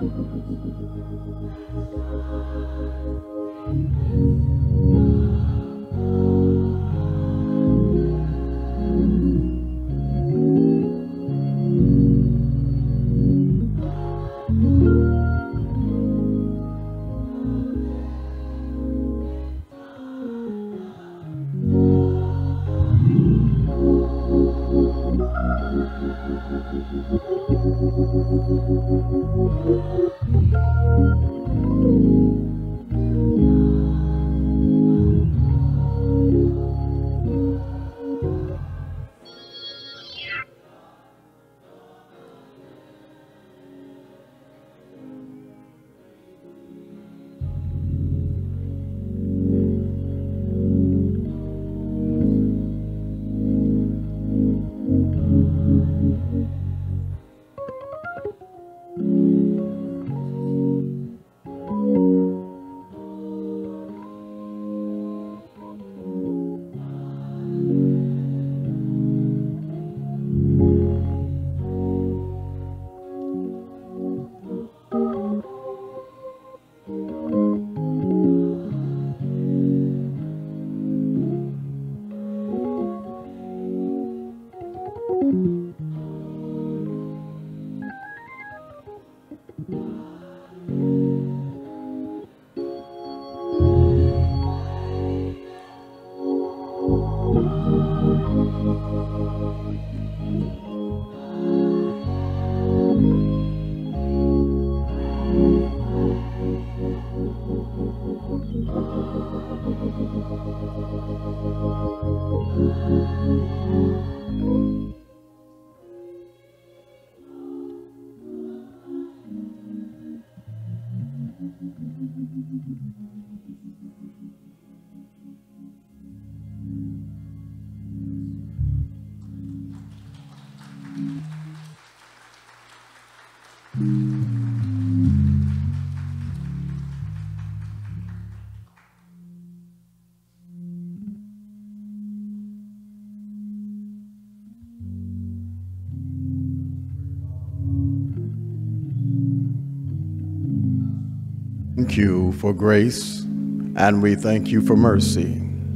Thank you for grace, and we thank you for mercy.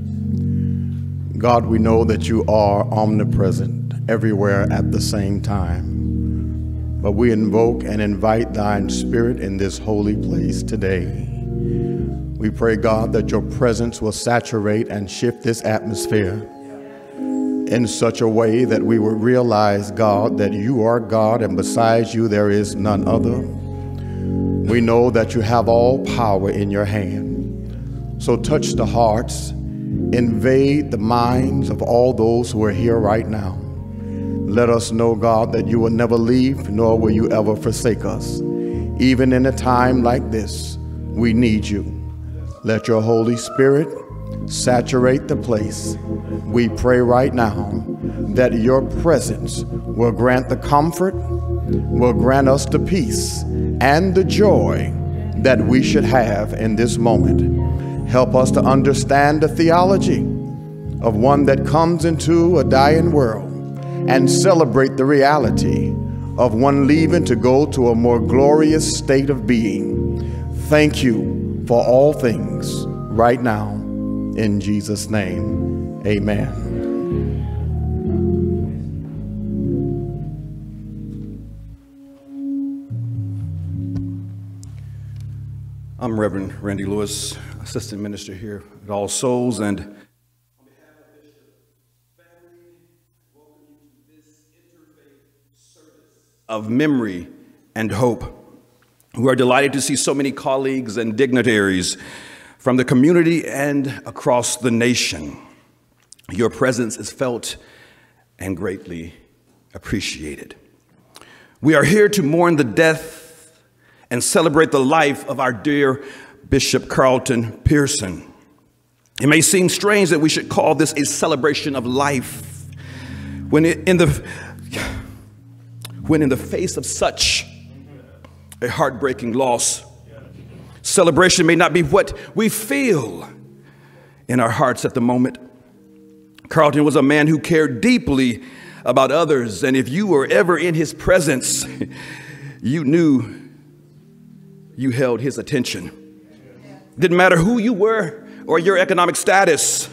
God, we know that you are omnipresent everywhere at the same time, but we invoke and invite thine spirit in this holy place today. We pray, God, that your presence will saturate and shift this atmosphere in such a way that we will realize, God, that you are God, and besides you there is none other. We know that you have all power in your hand. So touch the hearts, invade the minds of all those who are here right now. Let us know, God, that you will never leave, nor will you ever forsake us. Even in a time like this, we need you. Let your Holy Spirit saturate the place. We pray right now that your presence will grant the comfort, will grant us the peace and the joy that we should have in this moment. Help us to understand the theology of one that comes into a dying world and celebrate the reality of one leaving to go to a more glorious state of being. Thank you for all things right now. In Jesus' name, amen. I'm Reverend Randy Lewis, Assistant Minister here at All Souls, and on behalf of Bishop family, I welcome you to this interfaith service of memory and hope. We are delighted to see so many colleagues and dignitaries from the community and across the nation. Your presence is felt and greatly appreciated. We are here to mourn the death and celebrate the life of our dear Bishop Carlton Pearson. It may seem strange that we should call this a celebration of life when in the face of such a heartbreaking loss. Celebration may not be what we feel in our hearts at the moment. Carlton was a man who cared deeply about others, and if you were ever in his presence, you knew you held his attention. Didn't matter who you were or your economic status.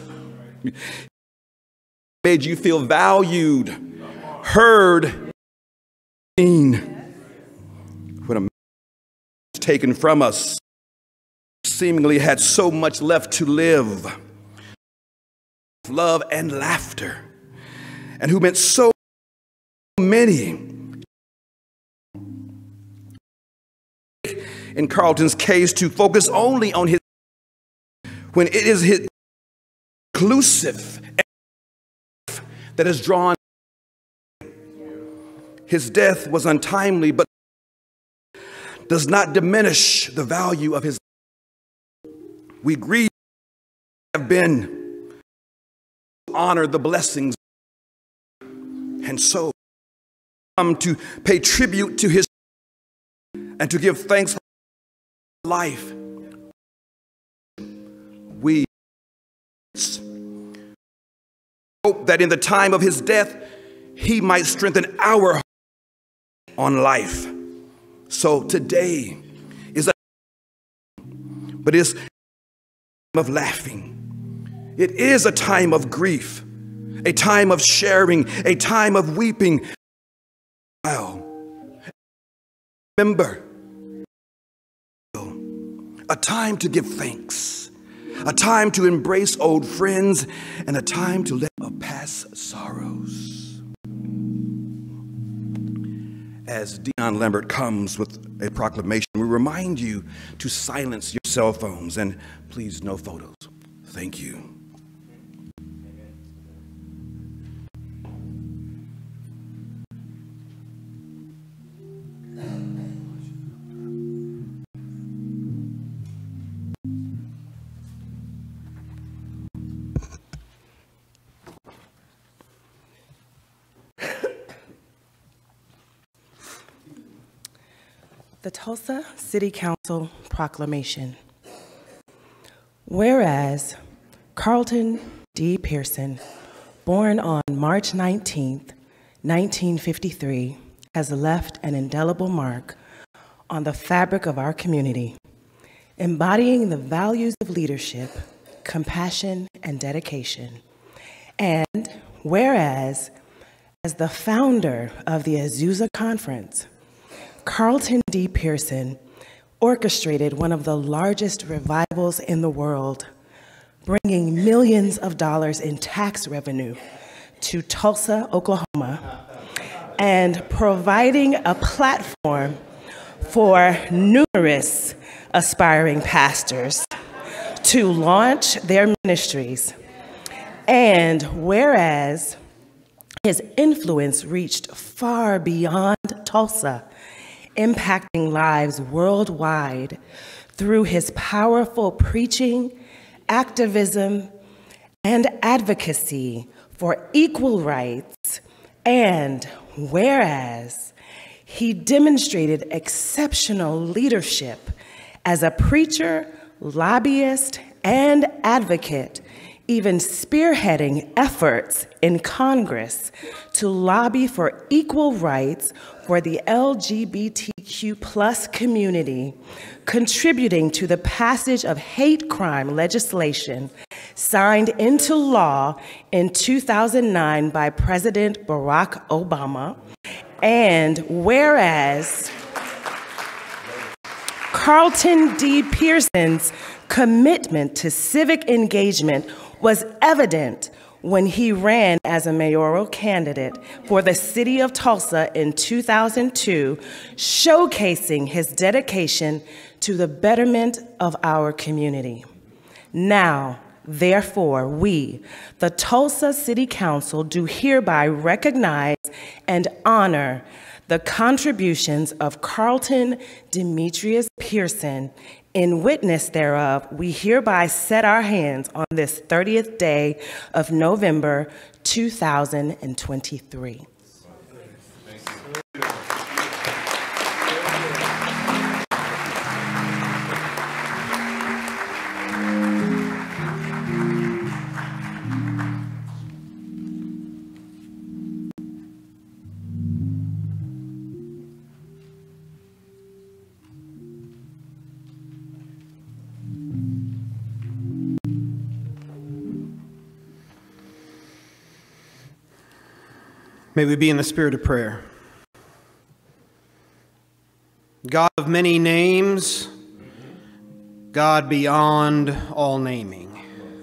Made you feel valued, heard, seen. When a man was taken from us, seemingly had so much left to live, love and laughter, and who meant so many. In Carlton's case, to focus only on his, when it is his inclusive that has drawn. His death was untimely, but does not diminish the value of his. We grieve, have been, honor the blessings, and so come to pay tribute to his and to give thanks for life. We hope that in the time of his death, he might strengthen our heart on life. So today is but it's a time of laughing. It is a time of grief, a time of sharing, a time of weeping. Remember, a time to give thanks, a time to embrace old friends, and a time to let past sorrows. As Dion Lambert comes with a proclamation, we remind you to silence your cell phones and please no photos. Thank you. The Tulsa City Council Proclamation. Whereas Carlton D. Pearson, born on March 19, 1953, has left an indelible mark on the fabric of our community, embodying the values of leadership, compassion, and dedication. And whereas, as the founder of the Azusa Conference, Carlton D. Pearson orchestrated one of the largest revivals in the world, bringing millions of dollars in tax revenue to Tulsa, Oklahoma, and providing a platform for numerous aspiring pastors to launch their ministries. And whereas his influence reached far beyond Tulsa, impacting lives worldwide through his powerful preaching, activism, and advocacy for equal rights. And whereas he demonstrated exceptional leadership as a preacher, lobbyist, and advocate, even spearheading efforts in Congress to lobby for equal rights for the LGBTQ+ community, contributing to the passage of hate crime legislation signed into law in 2009 by President Barack Obama. And whereas Carlton D. Pearson's commitment to civic engagement was evident when he ran as a mayoral candidate for the city of Tulsa in 2002, showcasing his dedication to the betterment of our community. Now, therefore, we, the Tulsa City Council, do hereby recognize and honor the contributions of Carlton Demetrius Pearson. In witness thereof, we hereby set our hands on this 30th day of November 2023. May we be in the spirit of prayer. God of many names, God beyond all naming.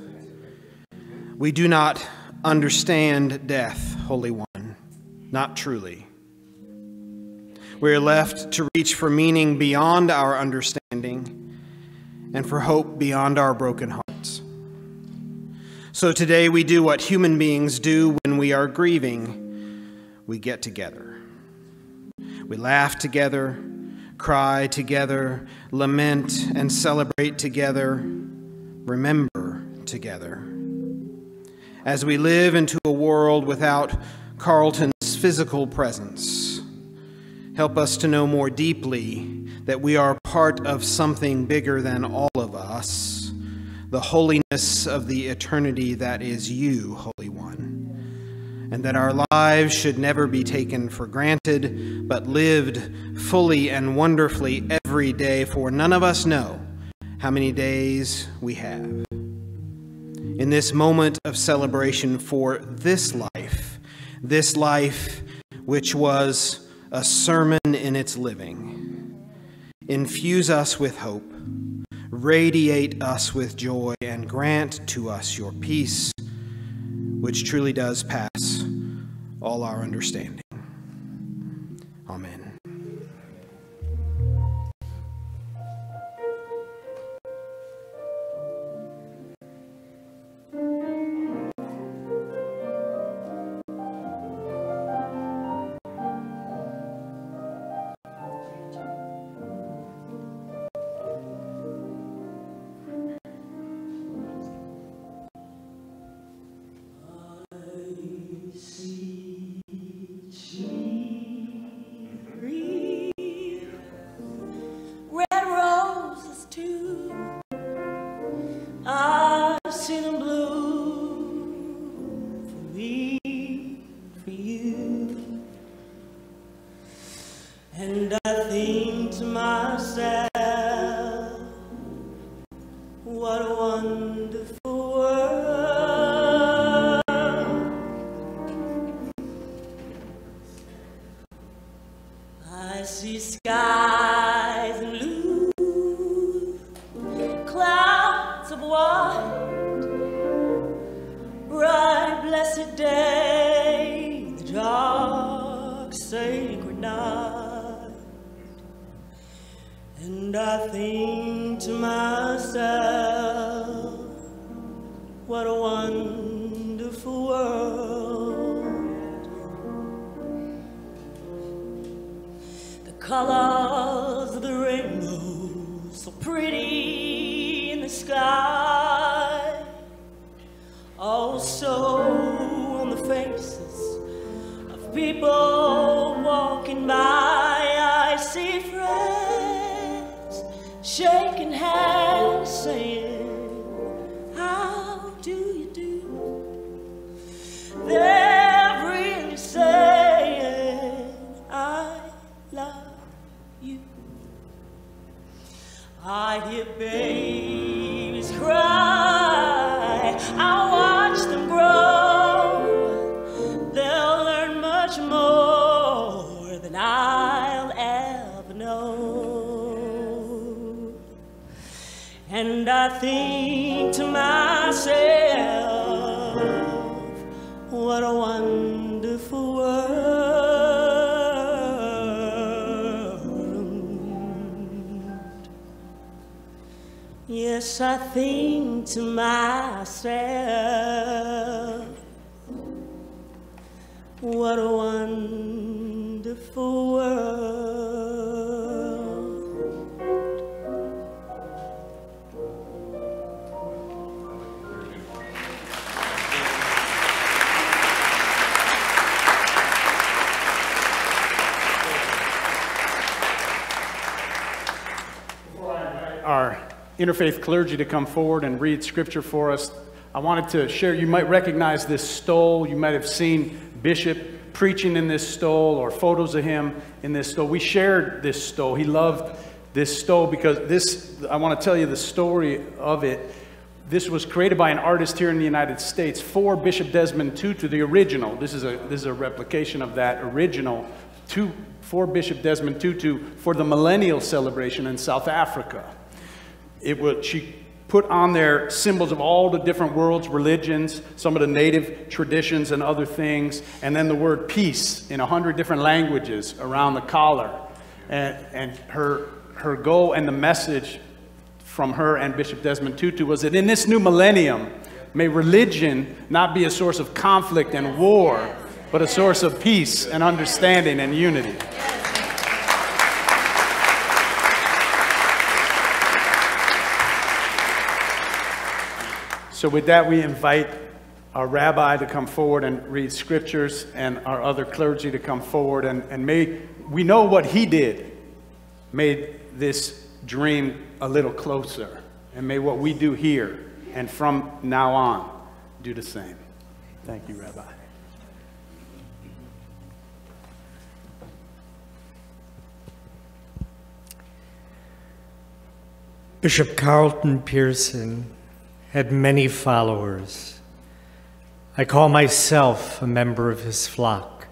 We do not understand death, Holy One, not truly. We are left to reach for meaning beyond our understanding and for hope beyond our broken hearts. So today we do what human beings do when we are grieving. We get together. We laugh together, cry together, lament and celebrate together, remember together. As we live into a world without Carlton's physical presence, help us to know more deeply that we are part of something bigger than all of us, the holiness of the eternity that is you, Holy One, and that our lives should never be taken for granted, but lived fully and wonderfully every day, for none of us know how many days we have. In this moment of celebration for this life which was a sermon in its living, infuse us with hope, radiate us with joy, and grant to us your peace, which truly does pass all our understanding. Amen. Colors of the rainbow, so pretty in the sky, also on the faces of people walking by. I see friends shaking hands, saying, how do you do? They're really saying, I love you. I hear babies cry, I watch them grow. They'll learn much more than I'll ever know. And I think to myself, what a wonderful world. Yes, I think to myself, what a wonderful world. Before I invite our interfaith clergy to come forward and read scripture for us, I wanted to share, you might recognize this stole. You might have seen Bishop preaching in this stole or photos of him in this stole. We shared this stole. He loved this stole because this, I want to tell you the story of it. This was created by an artist here in the United States for Bishop Desmond Tutu, the original. This is a replication of that original for Bishop Desmond Tutu for the millennial celebration in South Africa. She put on there symbols of all the different world's religions, some of the native traditions and other things, and then the word peace in 100 different languages around the collar. And her goal and the message from her and Bishop Desmond Tutu was that in this new millennium, may religion not be a source of conflict and war, but a source of peace and understanding and unity. So with that, we invite our rabbi to come forward and read scriptures, and our other clergy to come forward, and may we know what he did made this dream a little closer, and may what we do here and from now on do the same. Thank you, Rabbi. Bishop Carlton Pearson had many followers. I call myself a member of his flock.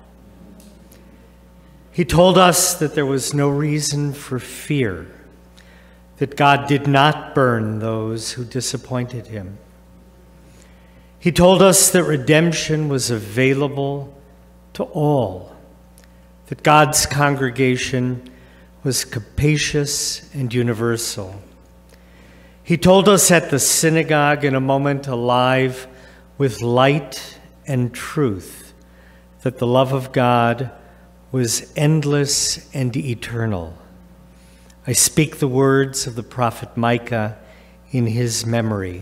He told us that there was no reason for fear, that God did not burn those who disappointed him. He told us that redemption was available to all, that God's congregation was capacious and universal. He told us at the synagogue in a moment alive with light and truth that the love of God was endless and eternal. I speak the words of the prophet Micah in his memory.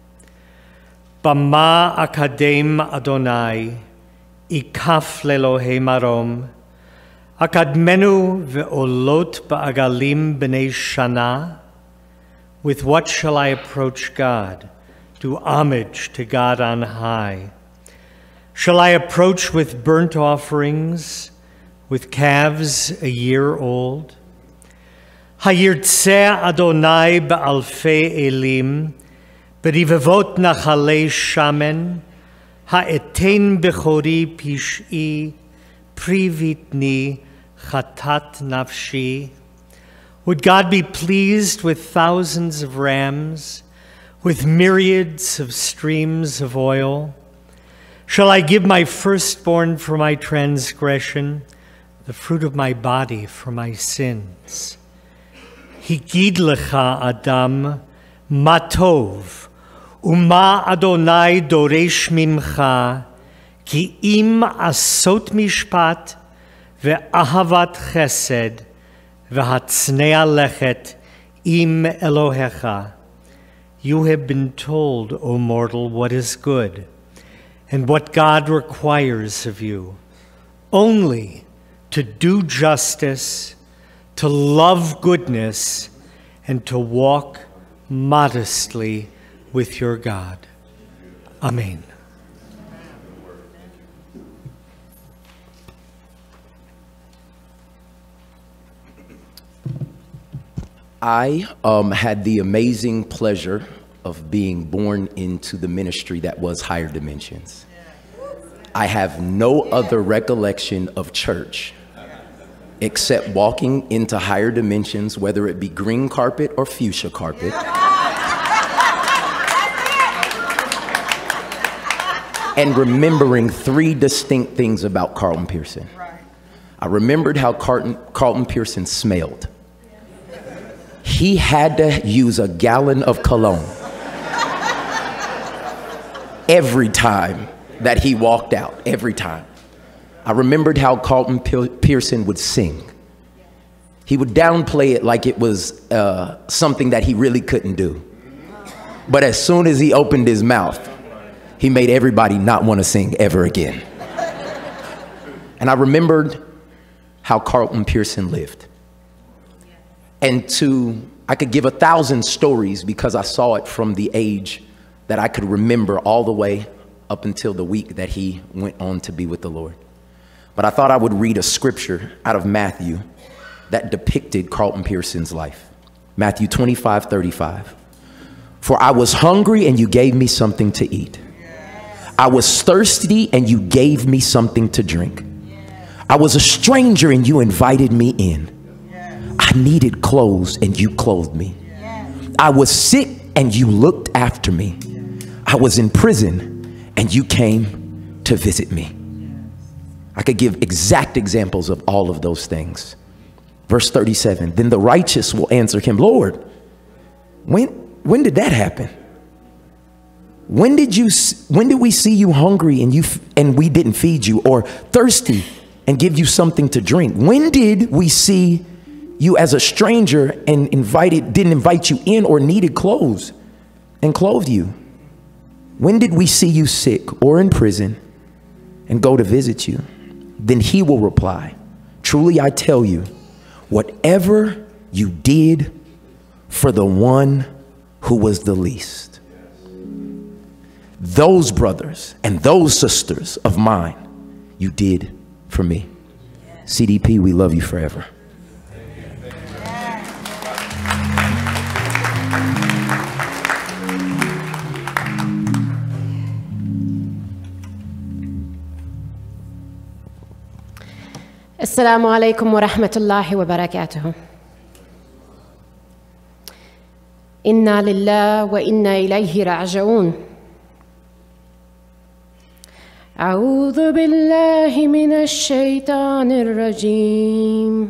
Bama akadem Adonai, ikaf lelohe marom, akadmenu ve'olot ba'agalim b'nei shana. With what shall I approach God, do homage to God on high? Shall I approach with burnt offerings, with calves a year old? Hayirtzeh Adonai ba'alfei elim, berivavot nachalei shamen, ha'etein bechori pish'i, privitni chatat nafshi. Would God be pleased with thousands of rams, with myriads of streams of oil? Shall I give my firstborn for my transgression, the fruit of my body for my sins? Higid lecha Adam, ma tov, uma Adonai doresh mimcha, ki im asot mishpat ve'ahavat chesed, V'hatznea lechet im Elohecha. You have been told, O mortal, what is good, and what God requires of you, only to do justice, to love goodness, and to walk modestly with your God. Amen. I had the amazing pleasure of being born into the ministry that was Higher Dimensions. I have no other recollection of church except walking into Higher Dimensions, whether it be green carpet or fuchsia carpet, and remembering three distinct things about Carlton Pearson. I remembered how Carlton Pearson smelled. He had to use a gallon of cologne every time that he walked out, every time. I remembered how Carlton Pearson would sing. He would downplay it like it was something that he really couldn't do. But as soon as he opened his mouth, he made everybody not want to sing ever again. And I remembered how Carlton Pearson lived. And I could give 1,000 stories because I saw it from the age that I could remember all the way up until the week that he went on to be with the Lord. But I thought I would read a scripture out of Matthew that depicted Carlton Pearson's life. Matthew 25:35. For I was hungry and you gave me something to eat. I was thirsty and you gave me something to drink. I was a stranger and you invited me in. I needed clothes and you clothed me. I was sick and you looked after me. I was in prison and you came to visit me. I could give exact examples of all of those things. Verse 37, then the righteous will answer him, Lord, when did that happen? When did we see you hungry and we didn't feed you, or thirsty and give you something to drink? When did we see you as a stranger and didn't invite you in, or needed clothes and clothed you? When did we see you sick or in prison and go to visit you? Then he will reply, truly I tell you, whatever you did for the one who was the least, those brothers and those sisters of mine, you did for me. CDP, we love you forever. Assalamu alaikum wa rahmatullahi wa barakatuh. Inna lillah wa inna ilayhi raji'un. A'udhu billahi minash shaitanir rajim.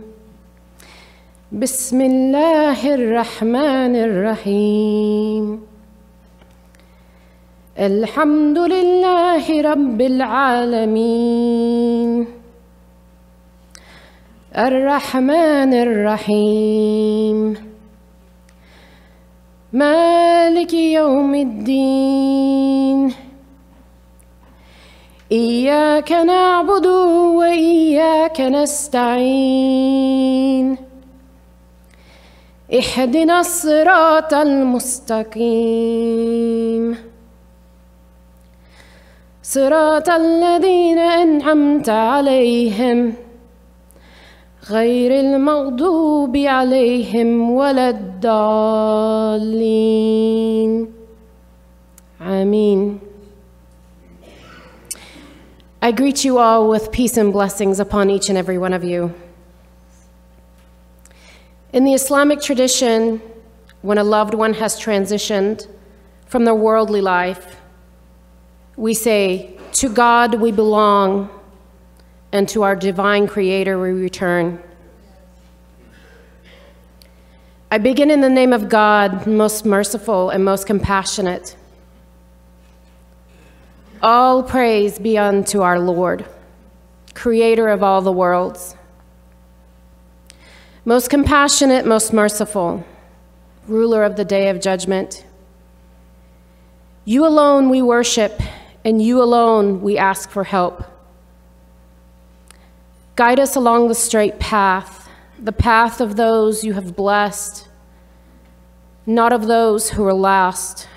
Bismillahir rahmanir rahim. Alhamdulillahi rabbil alameen. الرحمن الرحيم مالك يوم الدين إياك نعبد وإياك نستعين اهدنا الصراط المستقيم صراط الذين أنعمت عليهم غير المغضوب عليهم ولا الضالين. Ameen. I greet you all with peace and blessings upon each and every one of you. In the Islamic tradition, when a loved one has transitioned from their worldly life, we say, to God we belong, and to our divine Creator we return. I begin in the name of God, most merciful and most compassionate. All praise be unto our Lord, Creator of all the worlds. Most compassionate, most merciful, ruler of the day of judgment. You alone we worship, and you alone we ask for help. Guide us along the straight path, the path of those you have blessed, not of those who are lost.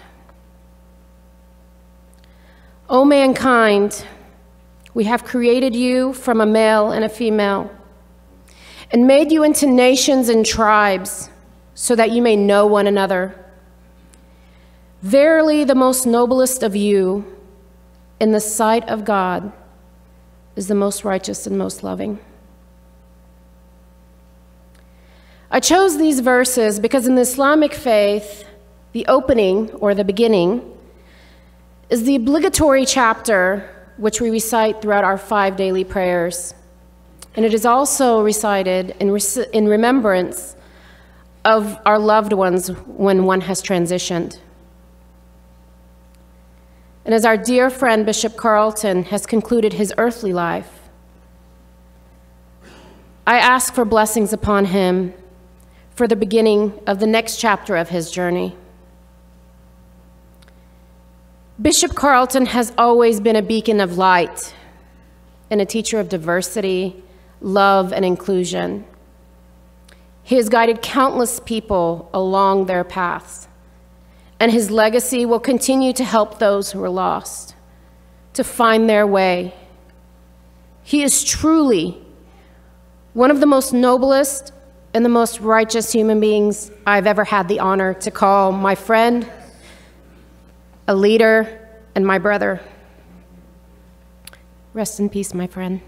O mankind, we have created you from a male and a female, and made you into nations and tribes, so that you may know one another. Verily, the most noblest of you, in the sight of God, is the most righteous and most loving. I chose these verses because in the Islamic faith, the opening, or the beginning, is the obligatory chapter which we recite throughout our 5 daily prayers. And it is also recited in remembrance of our loved ones when one has transitioned. And as our dear friend Bishop Carlton has concluded his earthly life, I ask for blessings upon him for the beginning of the next chapter of his journey. Bishop Carlton has always been a beacon of light and a teacher of diversity, love, and inclusion. He has guided countless people along their paths, and his legacy will continue to help those who are lost to find their way. He is truly one of the most noblest and the most righteous human beings I've ever had the honor to call my friend, a leader, and my brother. Rest in peace, my friend.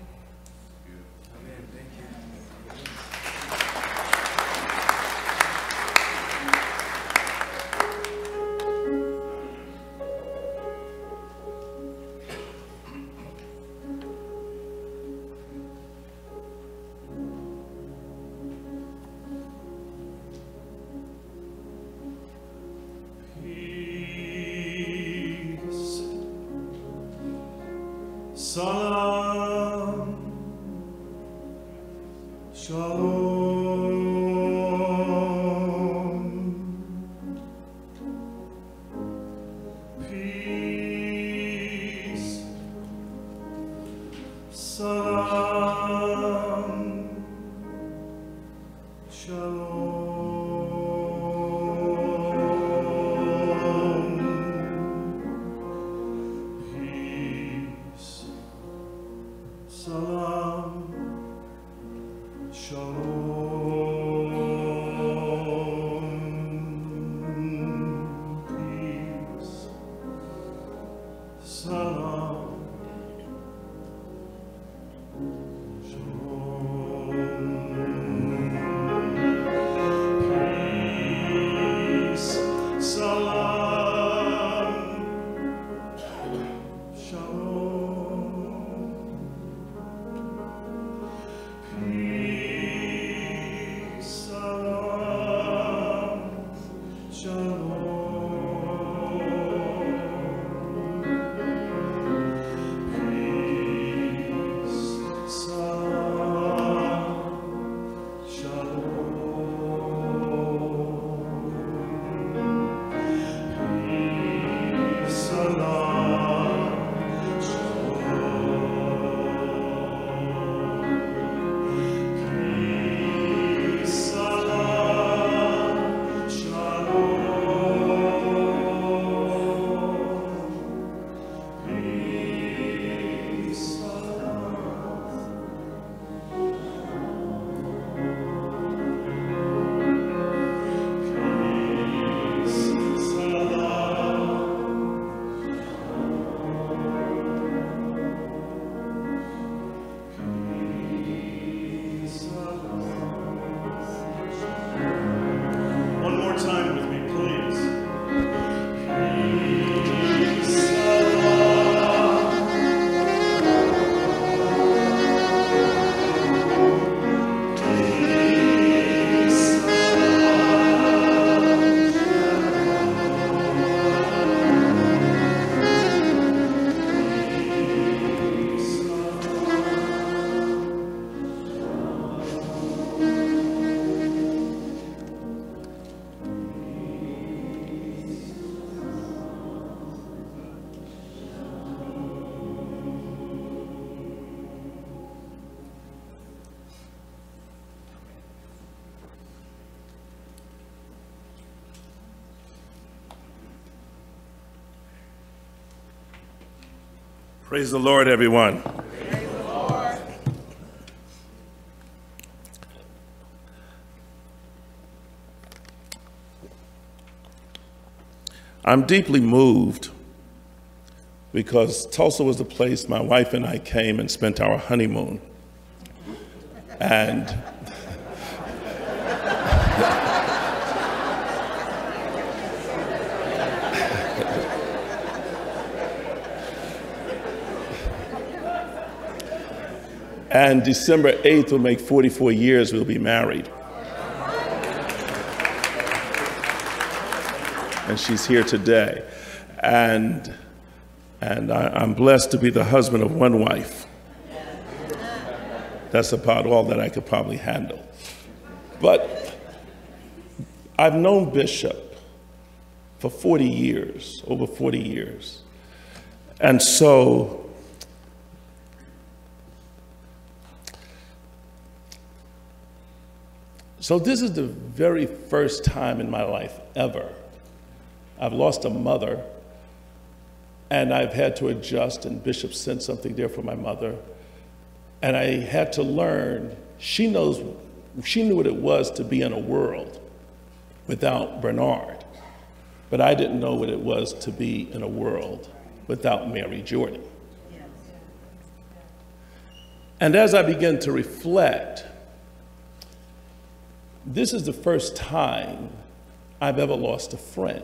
Salam, shalom, peace, salam, shalom, peace. Salam, shalom, peace, salam, shalom, peace, salam, shalom. Peace, salam, shalom. Peace, salam, shalom. Peace, salam, one more time with me, please. Peace, salam, peace, Praise the Lord, everyone. I'm deeply moved because Tulsa was the place my wife and I came and spent our honeymoon. And and December 8th will make 44 years we'll be married. And she's here today. And I'm blessed to be the husband of one wife. That's about all that I could probably handle. But I've known Bishop for 40 years, over 40 years. And so this is the very first time in my life ever I've lost a mother, and I've had to adjust, and Bishop sent something there for my mother, and I had to learn, she knew what it was to be in a world without Bernard. but I didn't know what it was to be in a world without Mary Jordan. And as I began to reflect, this is the first time I've ever lost a friend.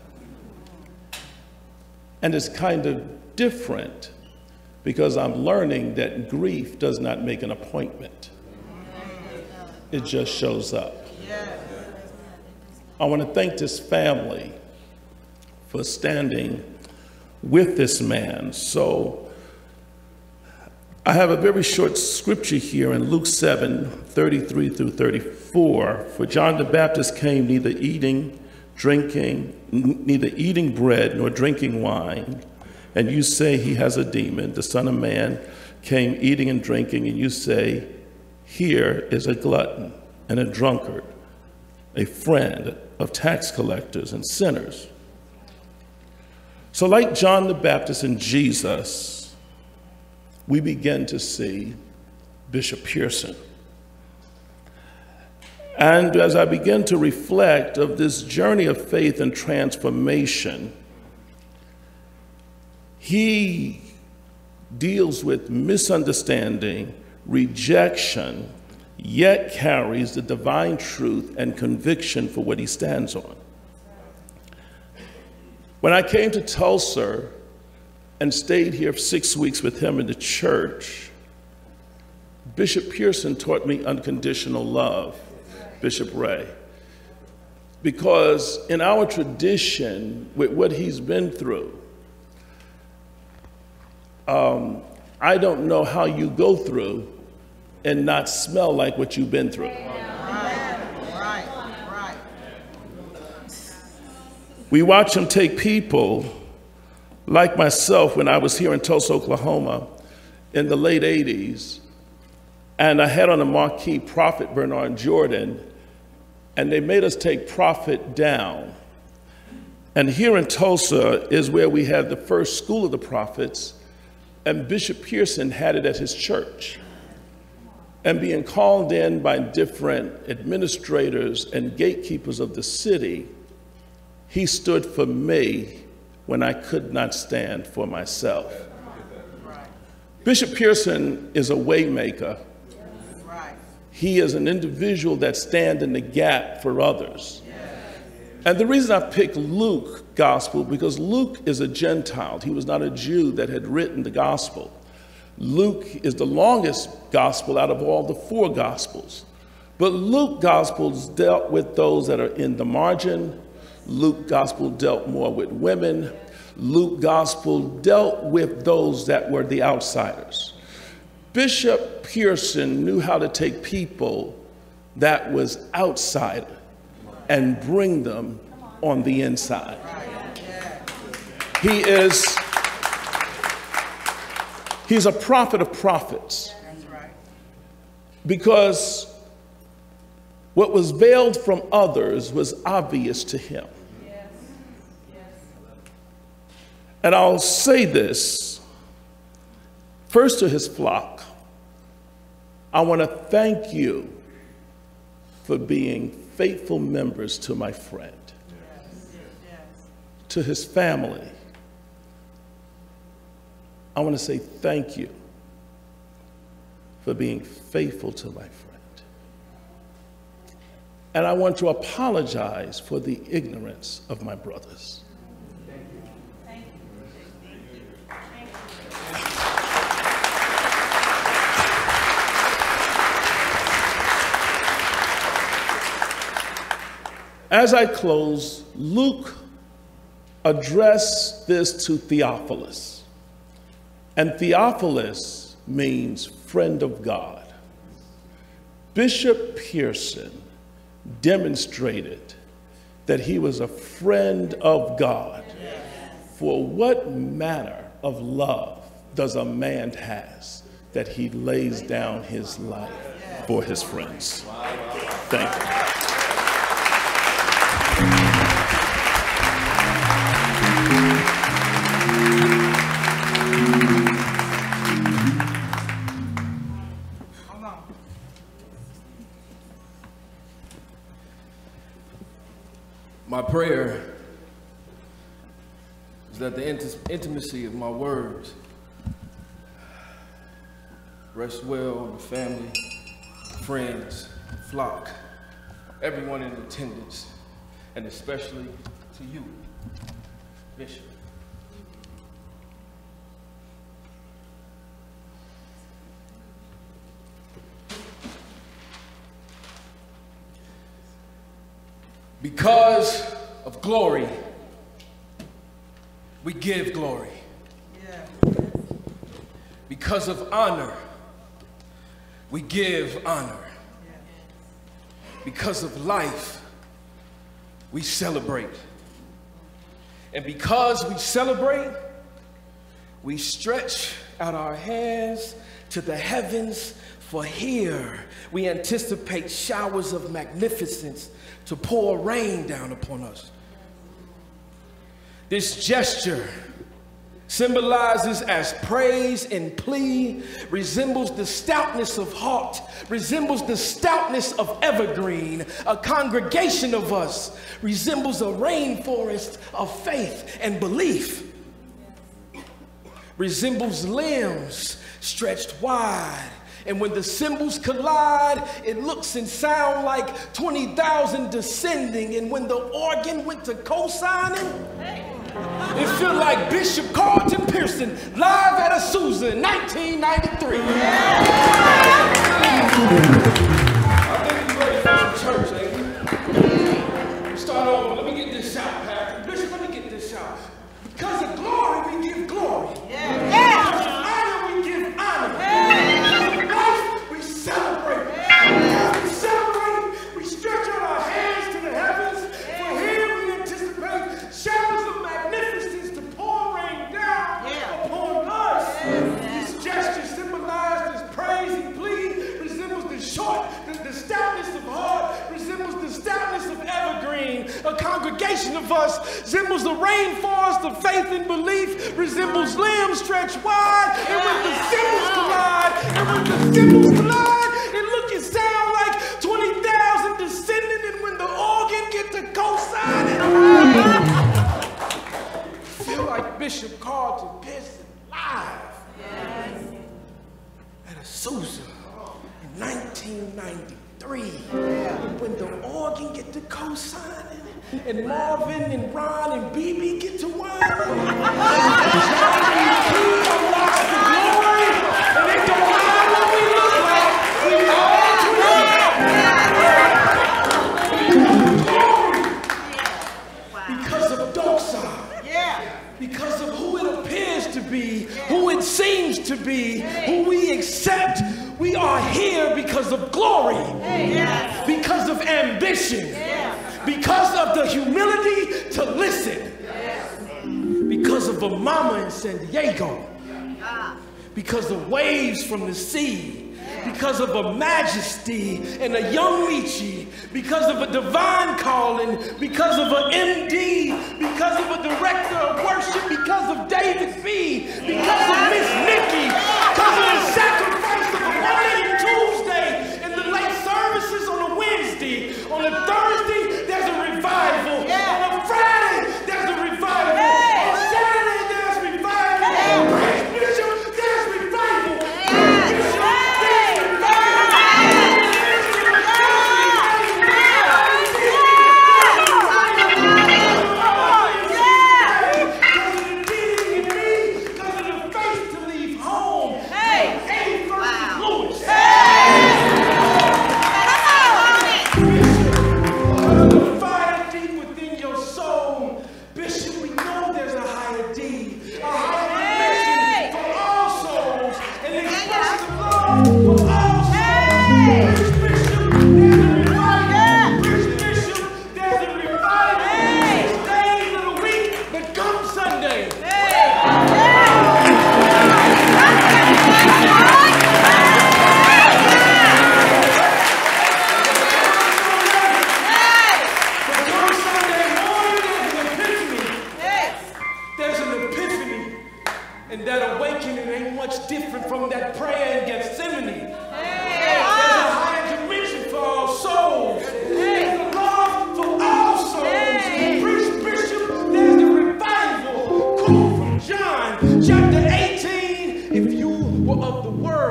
And it's kind of different because I'm learning that grief does not make an appointment. It just shows up. I want to thank this family for standing with this man. So I have a very short scripture here in Luke 7:33 through 34. For John the Baptist came neither eating bread nor drinking wine, and you say he has a demon. The Son of Man came eating and drinking, and you say, here is a glutton and a drunkard, a friend of tax collectors and sinners. So like John the Baptist and Jesus, we begin to see Bishop Pearson. And as I begin to reflect of this journey of faith and transformation, he deals with misunderstanding, rejection, yet carries the divine truth and conviction for what he stands on. When I came to Tulsa and stayed here for 6 weeks with him in the church, Bishop Pearson taught me unconditional love, Bishop Ray. Because in our tradition, with what he's been through, I don't know how you go through and not smell like what you've been through. Right. We watch him take people like myself when I was here in Tulsa, Oklahoma in the late 80s, and I had on a marquee Prophet Bernard Jordan, and they made us take Prophet down. And here in Tulsa is where we had the first School of the Prophets, and Bishop Pearson had it at his church. And being called in by different administrators and gatekeepers of the city, he stood for me when I could not stand for myself. Bishop Pearson is a way maker. He is an individual that stands in the gap for others. And the reason I picked Luke gospel, because Luke is a Gentile. He was not a Jew that had written the gospel. Luke is the longest gospel out of all the 4 gospels. But Luke gospels dealt with those that are in the margin. Luke gospel dealt more with women. Luke gospel dealt with those that were the outsiders. Bishop Pearson knew how to take people that was outside and bring them on the inside. He's a prophet of prophets. Because what was veiled from others was obvious to him. And I'll say this, first to his flock, I want to thank you for being faithful members to my friend. To his family, I want to say thank you for being faithful to my friend. And I want to apologize for the ignorance of my brothers. As I close, Luke addressed this to Theophilus. And Theophilus means friend of God. Bishop Pearson demonstrated that he was a friend of God. For what manner of love does a man has that he lays down his life for his friends? Thank you. My prayer is that the intimacy of my words rest well on the family, friends, flock, everyone in attendance, and especially to you, Bishop. Because of glory, we give glory. Because of honor, we give honor. Because of life, we celebrate. And because we celebrate, we stretch out our hands to the heavens, for here we anticipate showers of magnificence to pour rain down upon us. This gesture symbolizes as praise and plea, resembles the stoutness of heart, resembles the stoutness of evergreen. A congregation of us resembles a rainforest of faith and belief, resembles limbs stretched wide. And when the cymbals collide, it looks and sounds like 20,000 descending. And when the organ went to co-signing, it felt like Bishop Carlton Pearson live at Azusa in 1993. I think we're ready for some church, ain't we? Start over. Let me get this out, Pastor. Bishop, let me get this out. Because of glory, we give glory. Because of honor, we give honor. Celebrate. As we celebrate, we stretch out our hands to the heavens. For here we anticipate showers of magnificence to pour rain down upon us. This gesture symbolized as praise and plea, resembles the stoutness of heart, resembles the stoutness of evergreen. A congregation of us resembles the rainforest of faith and belief, resembles limbs stretched wide, and when the cymbals collide, it sound like 20,000 descending, and when the organ get to co-signing, feel like Bishop Carlton Pearson live at Azusa in 1993. And when the organ get to co-signing, and Marvin and Ron and BB get to whining, unlocks the glory, and it don't matter what we look like. Because of doctrine, because of who it appears to be, who it seems to be, who we accept, we are here because of glory, because of ambition, because of the humility to listen, because of a mama in San Diego, because of waves from the sea, because of a majesty and a young Michi, because of a divine calling, because of an MD, because of a director of worship, because of David B, because of Miss Nikki, because of the sacrifice of a Monday and Tuesday, and the late services on a Wednesday. On a Thursday, there's a revival. On a Friday, there's a revival. On Saturday, there's revival. Bishop, there's revival.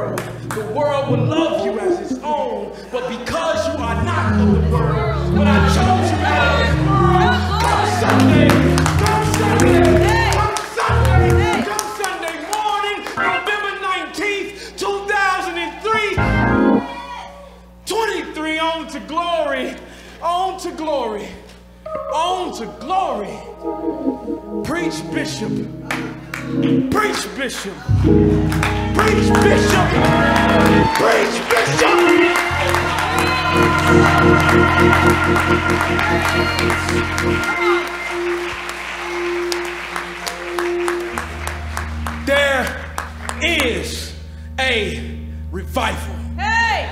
the world would love you as its own. But because you are not of the world, but I chose you out of this world, come Sunday, come Sunday, come Sunday, come Sunday morning, November 19th, 2003, 23, on to glory, on to glory, on to glory. Preach, Bishop. Preach, Bishop. Preach, Bishop. Preach, Bishop. There is a revival. Hey!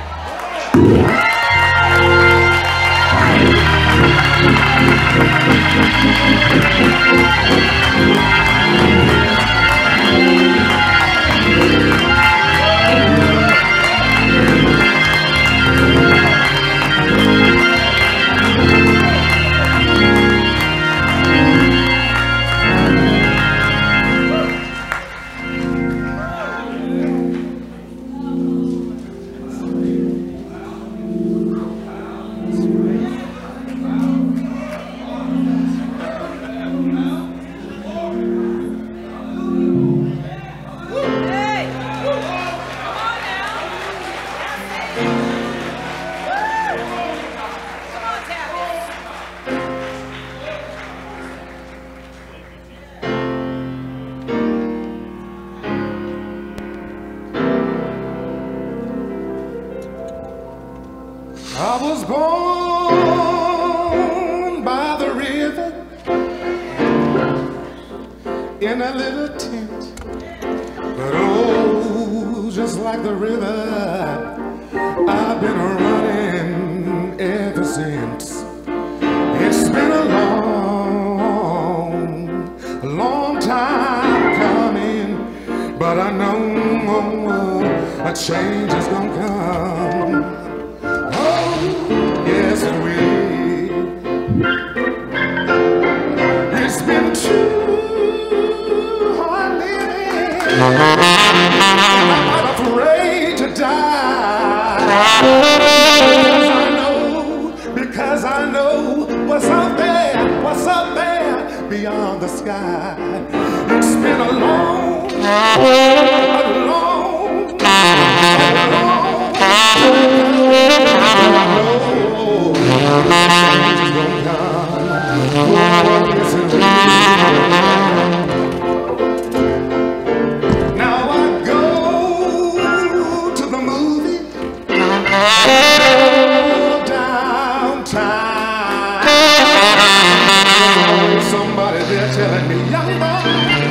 I was born by the river in a little tent, but oh, just like the river, I've been running ever since. It's been a long time coming, but I know a change is gonna come. Yes, it will. It's been too hard living. I'm afraid to die. Because I know what's up there beyond the sky. It's been a long now I go to the movie downtown. Somebody there telling me, young boy,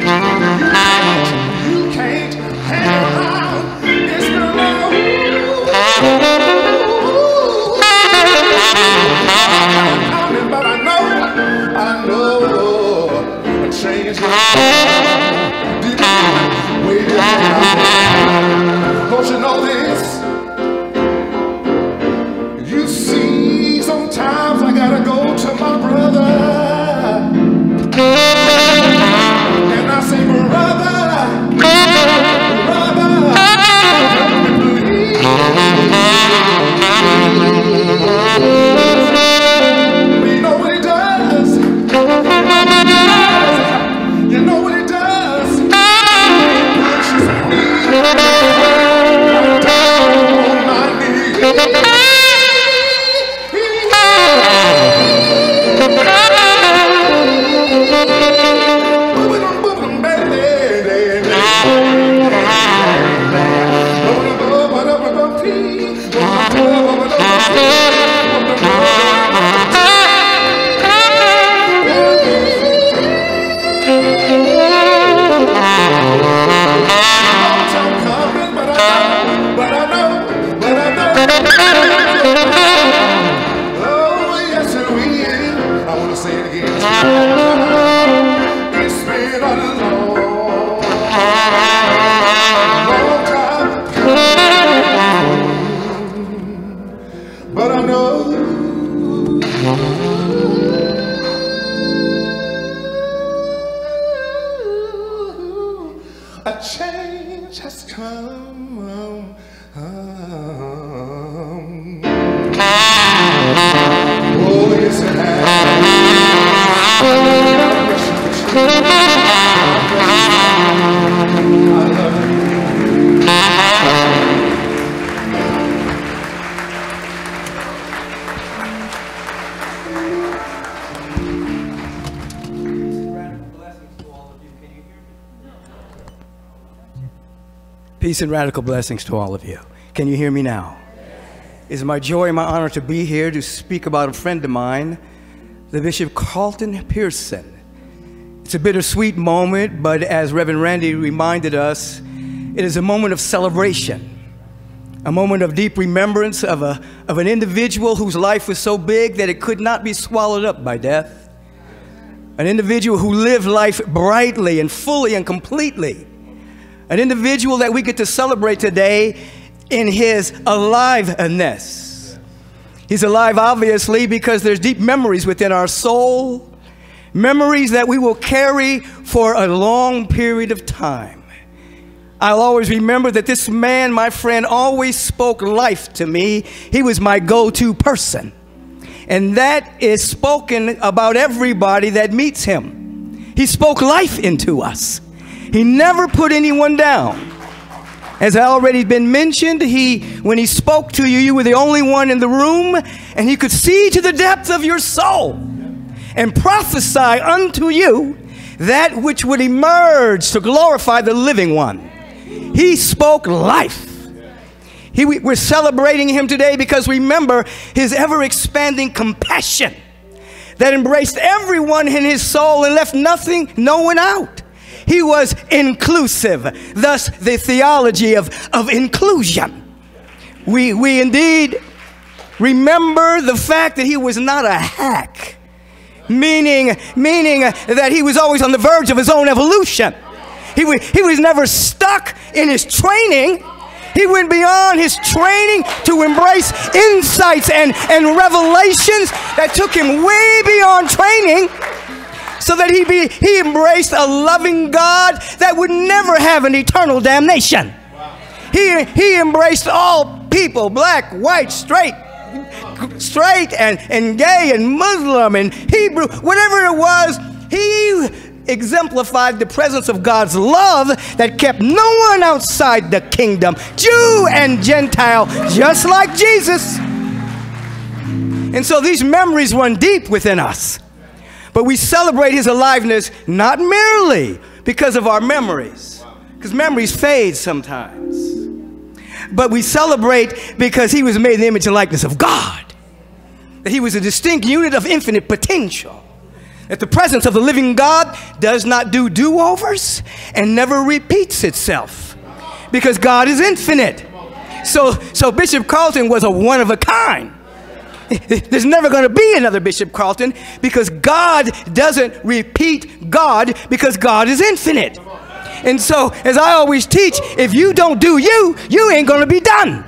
you can't hang around. It's been long. But I know a change way don't you know this? You see, sometimes I gotta go to my brother, and I say, brother, you know what he does? You know what he Oh, yes, it Peace and radical blessings to all of you. Can you hear me now? It's my joy and my honor to be here to speak about a friend of mine, the Bishop Carlton Pearson. It's a bittersweet moment, but as Reverend Randy reminded us, it is a moment of celebration, a moment of deep remembrance of an individual whose life was so big that it could not be swallowed up by death, an individual who lived life brightly and fully and completely, an individual that we get to celebrate today in his aliveness. He's alive, obviously, because there's deep memories within our soul, memories that we will carry for a long period of time. I'll always remember that this man, my friend, always spoke life to me. He was my go-to person. And that is spoken about everybody that meets him. He spoke life into us. He never put anyone down. As already been mentioned, when he spoke to you, you were the only one in the room, and he could see to the depth of your soul and prophesy unto you that which would emerge to glorify the living one. He spoke life. We're celebrating him today because remember his ever-expanding compassion that embraced everyone in his soul and left no one out. He was inclusive, thus the theology of inclusion. We indeed remember the fact that he was not a hack, meaning that he was always on the verge of his own evolution. He was never stuck in his training. He went beyond his training to embrace insights and revelations that took him way beyond training, so that he embraced a loving God that would never have an eternal damnation. He embraced all people, black, white, straight and gay and Muslim and Hebrew, whatever it was. He exemplified the presence of God's love that kept no one outside the kingdom, Jew and Gentile, just like Jesus. And so these memories run deep within us. But we celebrate his aliveness not merely because of our memories, because memories fade sometimes, but we celebrate because he was made in the image and likeness of God, that he was a distinct unit of infinite potential, that the presence of the living God does not do do-overs and never repeats itself, because God is infinite. So Bishop Carlton was a one-of-a-kind. There's never going to be another Bishop Carlton, because God doesn't repeat God, because God is infinite. And so, as I always teach, if you don't do you ain't going to be done.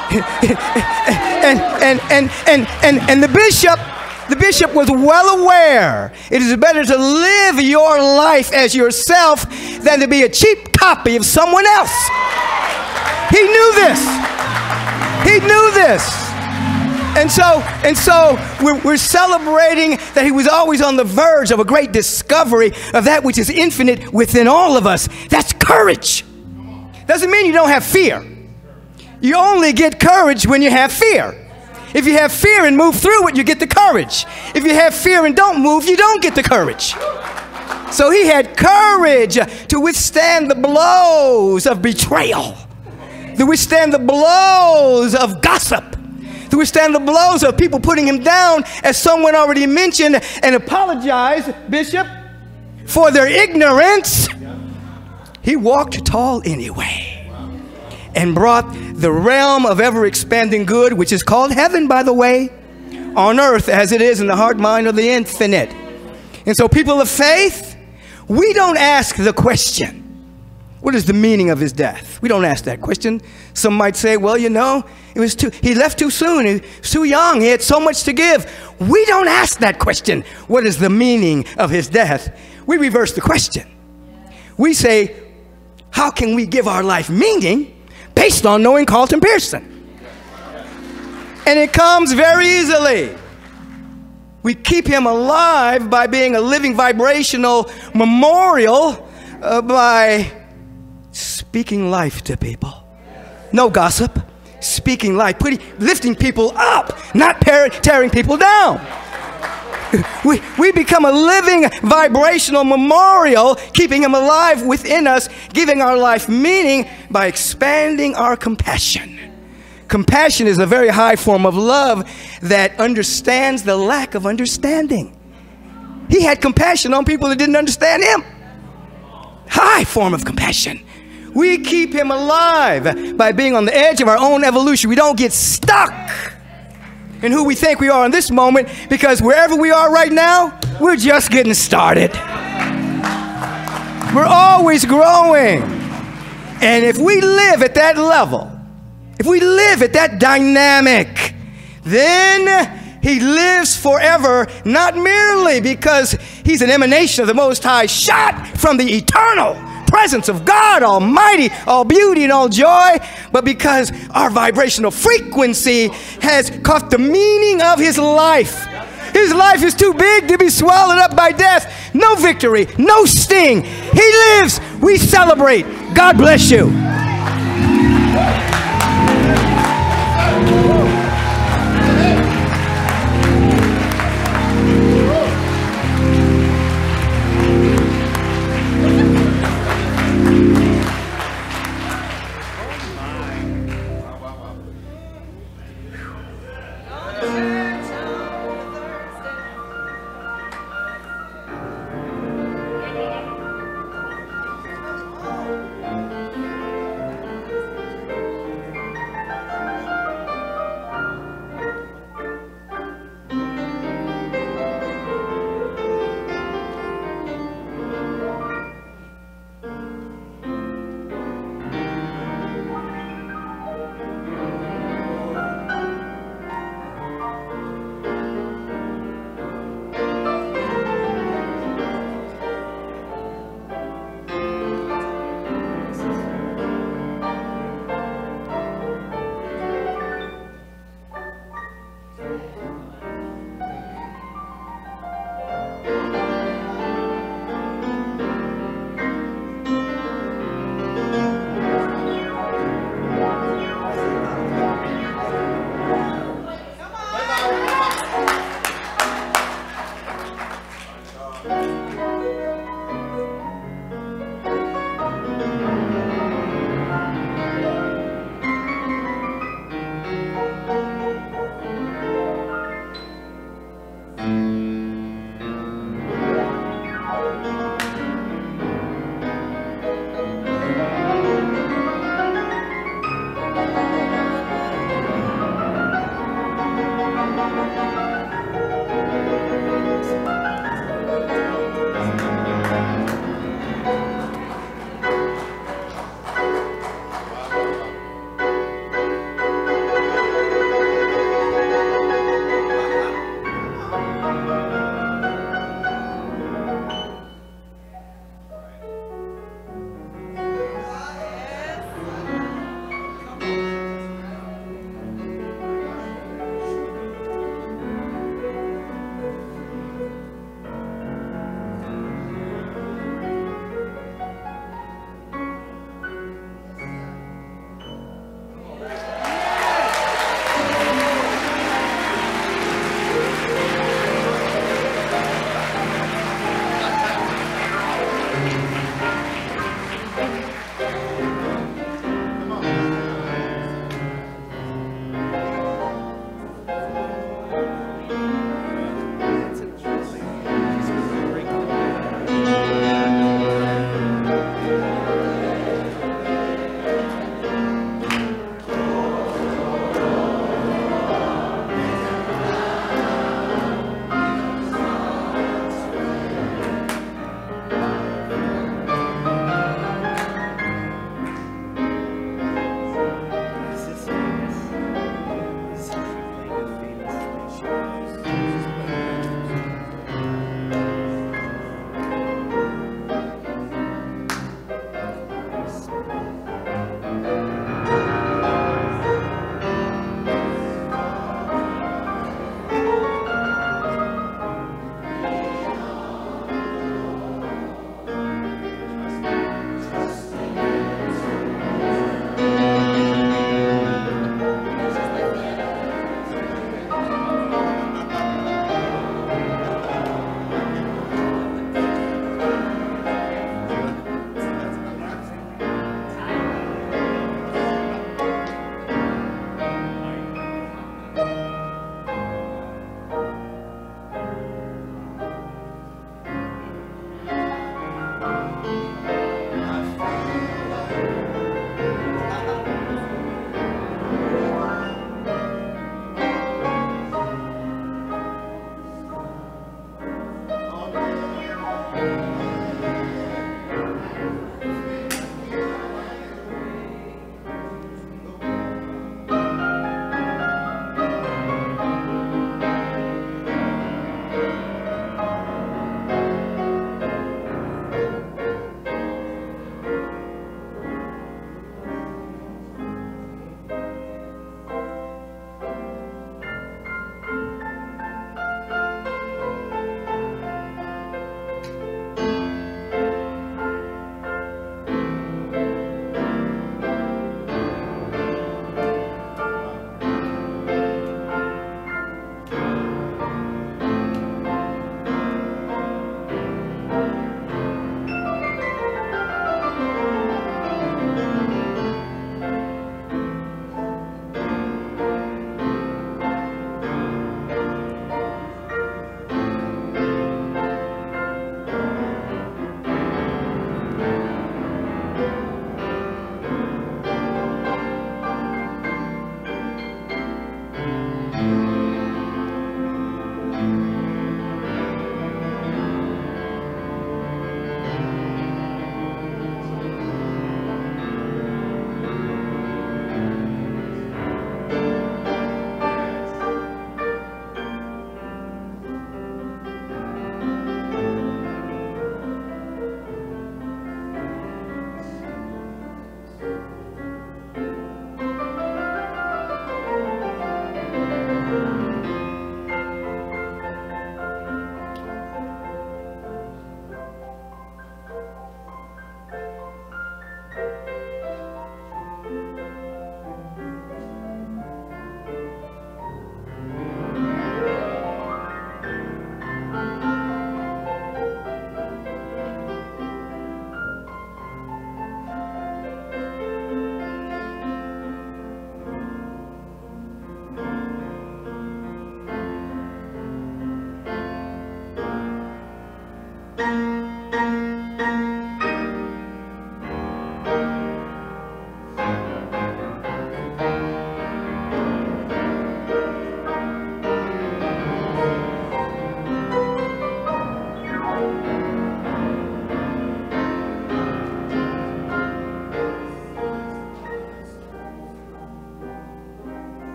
and the bishop was well aware it is better to live your life as yourself than to be a cheap copy of someone else. He knew this. He knew this. And so we're celebrating that he was always on the verge of a great discovery of that which is infinite within all of us. That's courage. Doesn't mean you don't have fear. You only get courage when you have fear. If you have fear and move through it, you get the courage. If you have fear and don't move, you don't get the courage. So he had courage to withstand the blows of betrayal, to withstand the blows of gossip, to withstand the blows of people putting him down, as someone already mentioned, and apologize, Bishop, for their ignorance. He walked tall anyway and brought the realm of ever-expanding good, which is called heaven, by the way, on earth as it is in the heart mind of the infinite. And so, people of faith, we don't ask the question, what is the meaning of his death? We don't ask that question. Some might say, well, you know, he left too soon. He was too young. He had so much to give. We don't ask that question. What is the meaning of his death? We reverse the question. We say, how can we give our life meaning based on knowing Carlton Pearson. And it comes very easily. We keep him alive by being a living vibrational memorial by speaking life to people. No gossip, speaking life, lifting people up, not tearing people down. We become a living vibrational memorial, keeping him alive within us, giving our life meaning by expanding our compassion. Compassion is a very high form of love that understands the lack of understanding. He had compassion on people that didn't understand him. High form of compassion. We keep him alive by being on the edge of our own evolution. We don't get stuck in who we think we are in this moment, because wherever we are right now, we're just getting started. We're always growing. And if we live at that level, if we live at that dynamic, then he lives forever, not merely because he's an emanation of the Most High, shot from the eternal presence of God Almighty, all beauty and all joy, but because our vibrational frequency has caught the meaning of his life. His life is too big to be swallowed up by death. No victory, no sting. He lives. We celebrate. God bless you.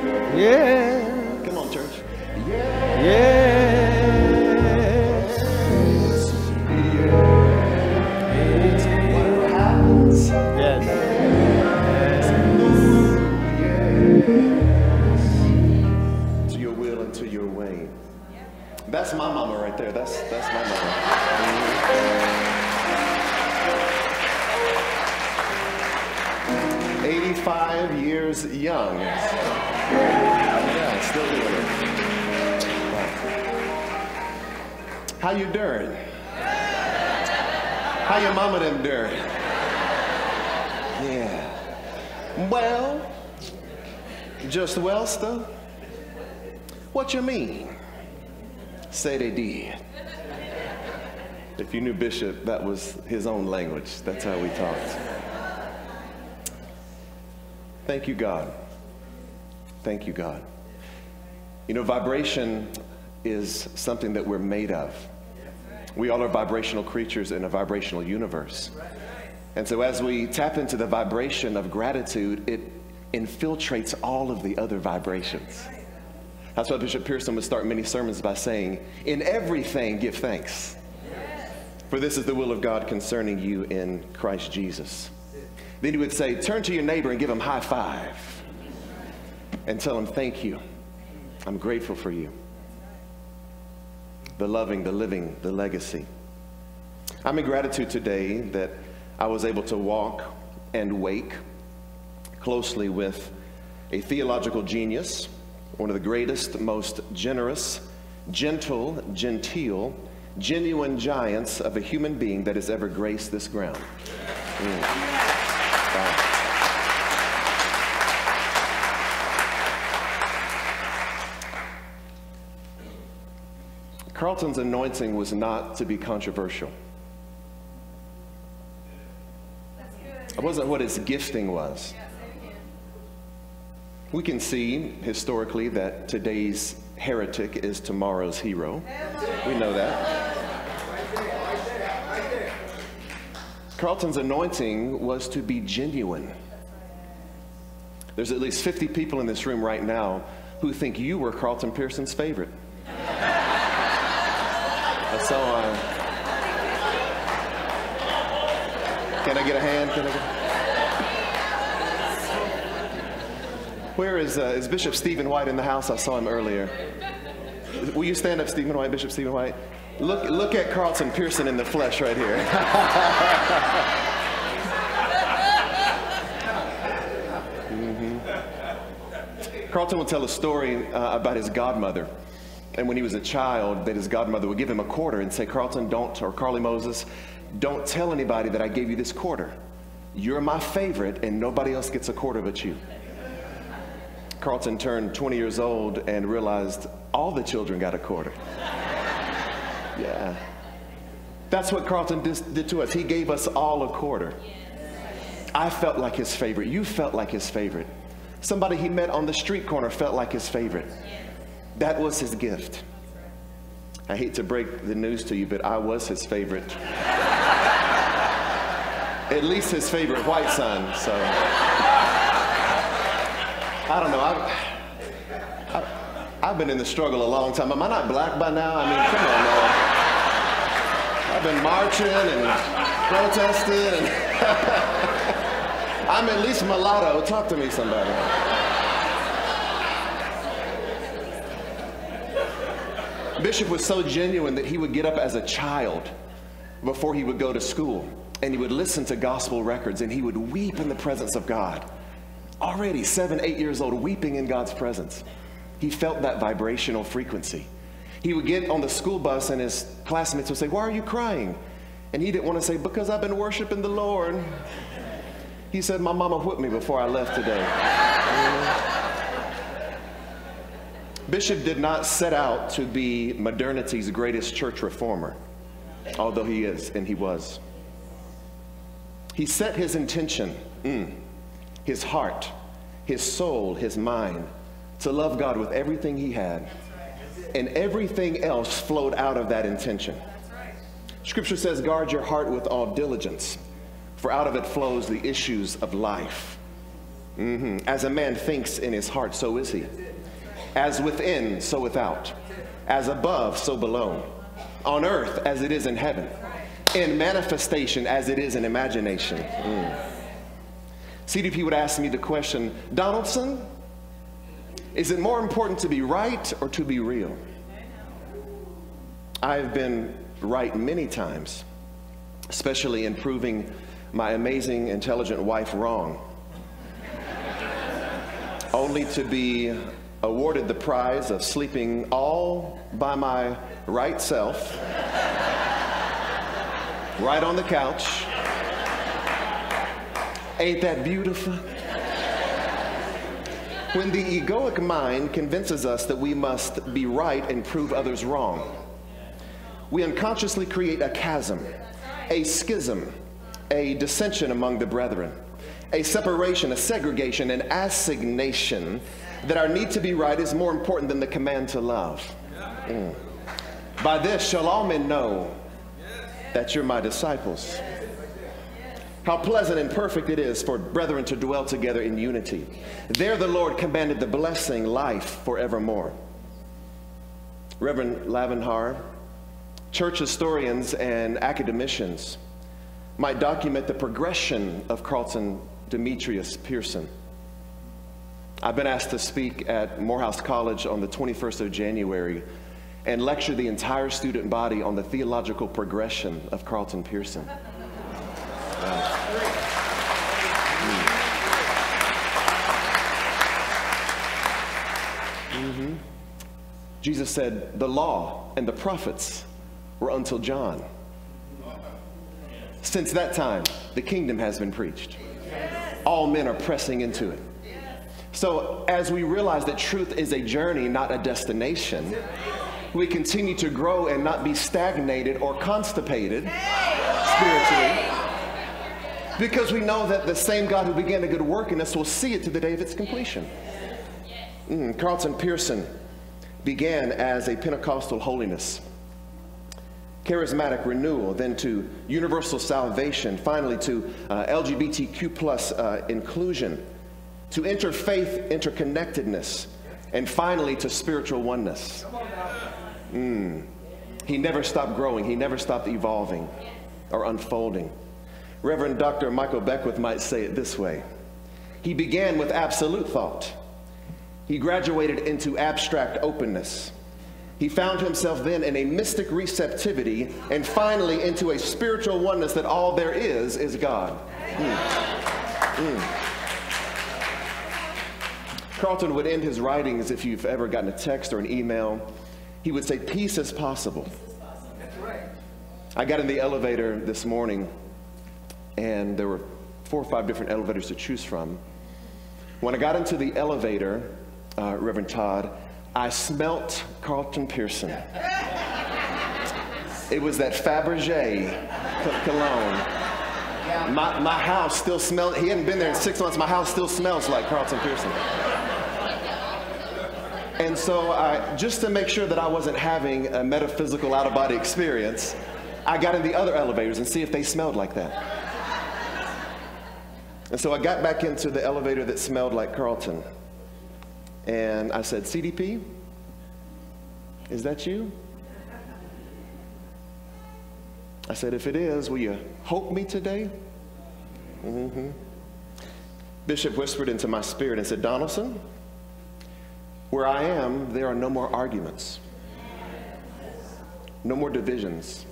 Yeah. Come on, church. Yeah. Yes. Yes. Whatever happens. Yes. To your will and to your way. That's my mama right there. That's my mama. 85 years young. Yeah, still doing it. Wow. How you doing? How your mama them doing? Yeah. Well, just well stuff. What you mean? Say they did. If you knew Bishop, that was his own language. That's how we talked. Thank you, God. Thank you, God. You know, vibration is something that we're made of. We all are vibrational creatures in a vibrational universe. And so as we tap into the vibration of gratitude, it infiltrates all of the other vibrations. That's why Bishop Pearson would start many sermons by saying, in everything give thanks, for this is the will of God concerning you in Christ Jesus. Then he would say, turn to your neighbor and give him high five and tell him, thank you. I'm grateful for you. The loving, the living, the legacy. I'm in gratitude today that I was able to walk and wake closely with a theological genius, one of the greatest, most generous, gentle, genteel, genuine giants of a human being that has ever graced this ground. Wow. Carlton's anointing was not to be controversial. It wasn't what his gifting was. We can see historically that today's heretic is tomorrow's hero. We know that. Carlton's anointing was to be genuine. There's at least 50 people in this room right now who think you were Carlton Pearson's favorite. That's so can I get a hand? Can I get... Where is Bishop Stephen White in the house? I saw him earlier. Will you stand up, Stephen White, Bishop Stephen White? Look at Carlton Pearson in the flesh right here. Carlton will tell a story about his godmother. And when he was a child, that his godmother would give him a quarter and say, Carlton, don't, or Carly Moses, don't tell anybody that I gave you this quarter. You're my favorite and nobody else gets a quarter but you. Carlton turned 20 years old and realized all the children got a quarter. Yeah. That's what Carlton did to us. He gave us all a quarter. I felt like his favorite. You felt like his favorite. Somebody he met on the street corner felt like his favorite. That was his gift. I hate to break the news to you, but I was his favorite. At least his favorite white son, so. I don't know, I've been in the struggle a long time. Am I not black by now? I mean, come on now. I've been marching and protesting and I'm at least mulatto. Talk to me, somebody. Bishop was so genuine that he would get up as a child before he would go to school and he would listen to gospel records and he would weep in the presence of God. Already 7, 8 years old, weeping in God's presence. He felt that vibrational frequency. He would get on the school bus and his classmates would say, why are you crying? And he didn't want to say, because I've been worshiping the Lord. He said, my mama whipped me before I left today. Bishop did not set out to be modernity's greatest church reformer, although he is and he was. He set his intention, his heart, his soul, his mind, to love God with everything he had. And everything else flowed out of that intention. Scripture says, guard your heart with all diligence, for out of it flows the issues of life. As a man thinks in his heart, so is he. As within, so without. As above, so below. On earth as it is in heaven. In manifestation as it is in imagination. CDP would ask me the question, Donaldson, is it more important to be right or to be real? I've been right many times, especially in proving my amazing, intelligent wife wrong, only to be awarded the prize of sleeping all by my right self, right on the couch. Ain't that beautiful? When the egoic mind convinces us that we must be right and prove others wrong, we unconsciously create a chasm, a schism, a dissension among the brethren, a separation, a segregation, an assignation that our need to be right is more important than the command to love. By this shall all men know that you're my disciples. How pleasant and perfect it is for brethren to dwell together in unity. There the Lord commanded the blessing, life forevermore. Reverend Lavenhar, church historians and academicians might document the progression of Carlton Demetrius Pearson. I've been asked to speak at Morehouse College on the 21st of January and lecture the entire student body on the theological progression of Carlton Pearson. Jesus said, the law and the prophets were until John. Since that time, the kingdom has been preached. All men are pressing into it. So as we realize that truth is a journey, not a destination, we continue to grow and not be stagnated or constipated spiritually, because we know that the same God who began a good work in us will see it to the day of its completion. Carlton Pearson began as a Pentecostal holiness, charismatic renewal, then to universal salvation, finally to LGBTQ plus inclusion, to interfaith interconnectedness, and finally to spiritual oneness. He never stopped growing. He never stopped evolving or unfolding. Reverend Dr. Michael Beckwith might say it this way. He began with absolute thought. He graduated into abstract openness. He found himself then in a mystic receptivity, and finally into a spiritual oneness that all there is God. Carlton would end his writings, if you've ever gotten a text or an email, he would say, peace is possible. I got in the elevator this morning, and there were 4 or 5 different elevators to choose from. When I got into the elevator, Reverend Todd, I smelt Carlton Pearson. It was that Fabergé cologne. My house still smells, he hadn't been there in 6 months, my house still smells like Carlton Pearson. And so just to make sure that I wasn't having a metaphysical out-of-body experience, I got in the other elevators and see if they smelled like that. And so I got back into the elevator that smelled like Carlton. And I said, CDP, is that you? I said, if it is, will you hope me today? Bishop whispered into my spirit and said, Donaldson, where I am, there are no more arguments, no more divisions.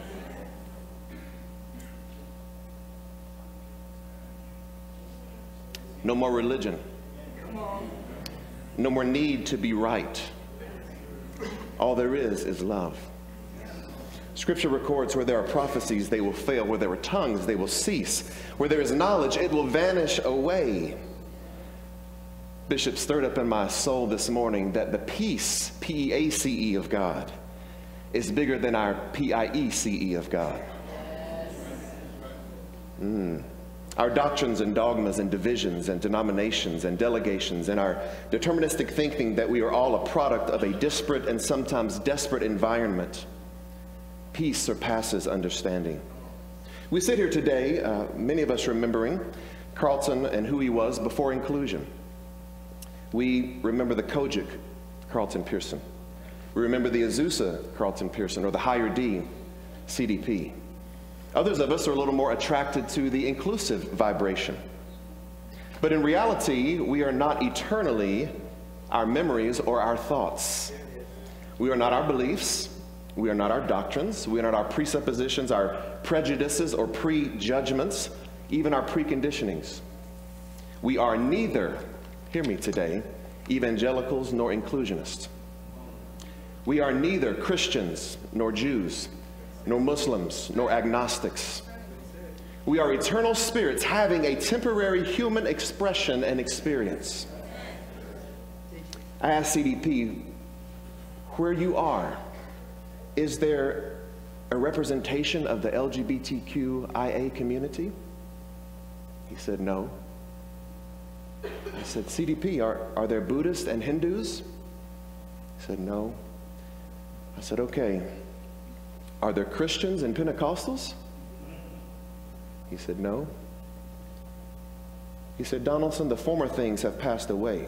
No more religion. No more need to be right. All there is love. Scripture records where there are prophecies, they will fail. Where there are tongues, they will cease. Where there is knowledge, it will vanish away. Bishop stirred up in my soul this morning that the peace, P-E-A-C-E of God, is bigger than our P-I-E-C-E of God. Our doctrines and dogmas and divisions and denominations and delegations and our deterministic thinking that we are all a product of a disparate and sometimes desperate environment. Peace surpasses understanding. We sit here today, many of us remembering Carlton and who he was before inclusion. We remember the Kojic Carlton Pearson. We remember the Azusa Carlton Pearson, or the higher D CDP. Others of us are a little more attracted to the inclusive vibration. But in reality, we are not eternally our memories or our thoughts. We are not our beliefs. We are not our doctrines. We are not our presuppositions, our prejudices or prejudgments, even our preconditionings. We are neither, hear me today, evangelicals nor inclusionists. We are neither Christians nor Jews, nor Muslims, nor agnostics. We are eternal spirits having a temporary human expression and experience. I asked CDP, where you are, is there a representation of the LGBTQIA community? He said, no. I said, CDP, are there Buddhists and Hindus? He said, no. I said, okay. Are there Christians and Pentecostals? He said, no. He said, Donaldson, the former things have passed away.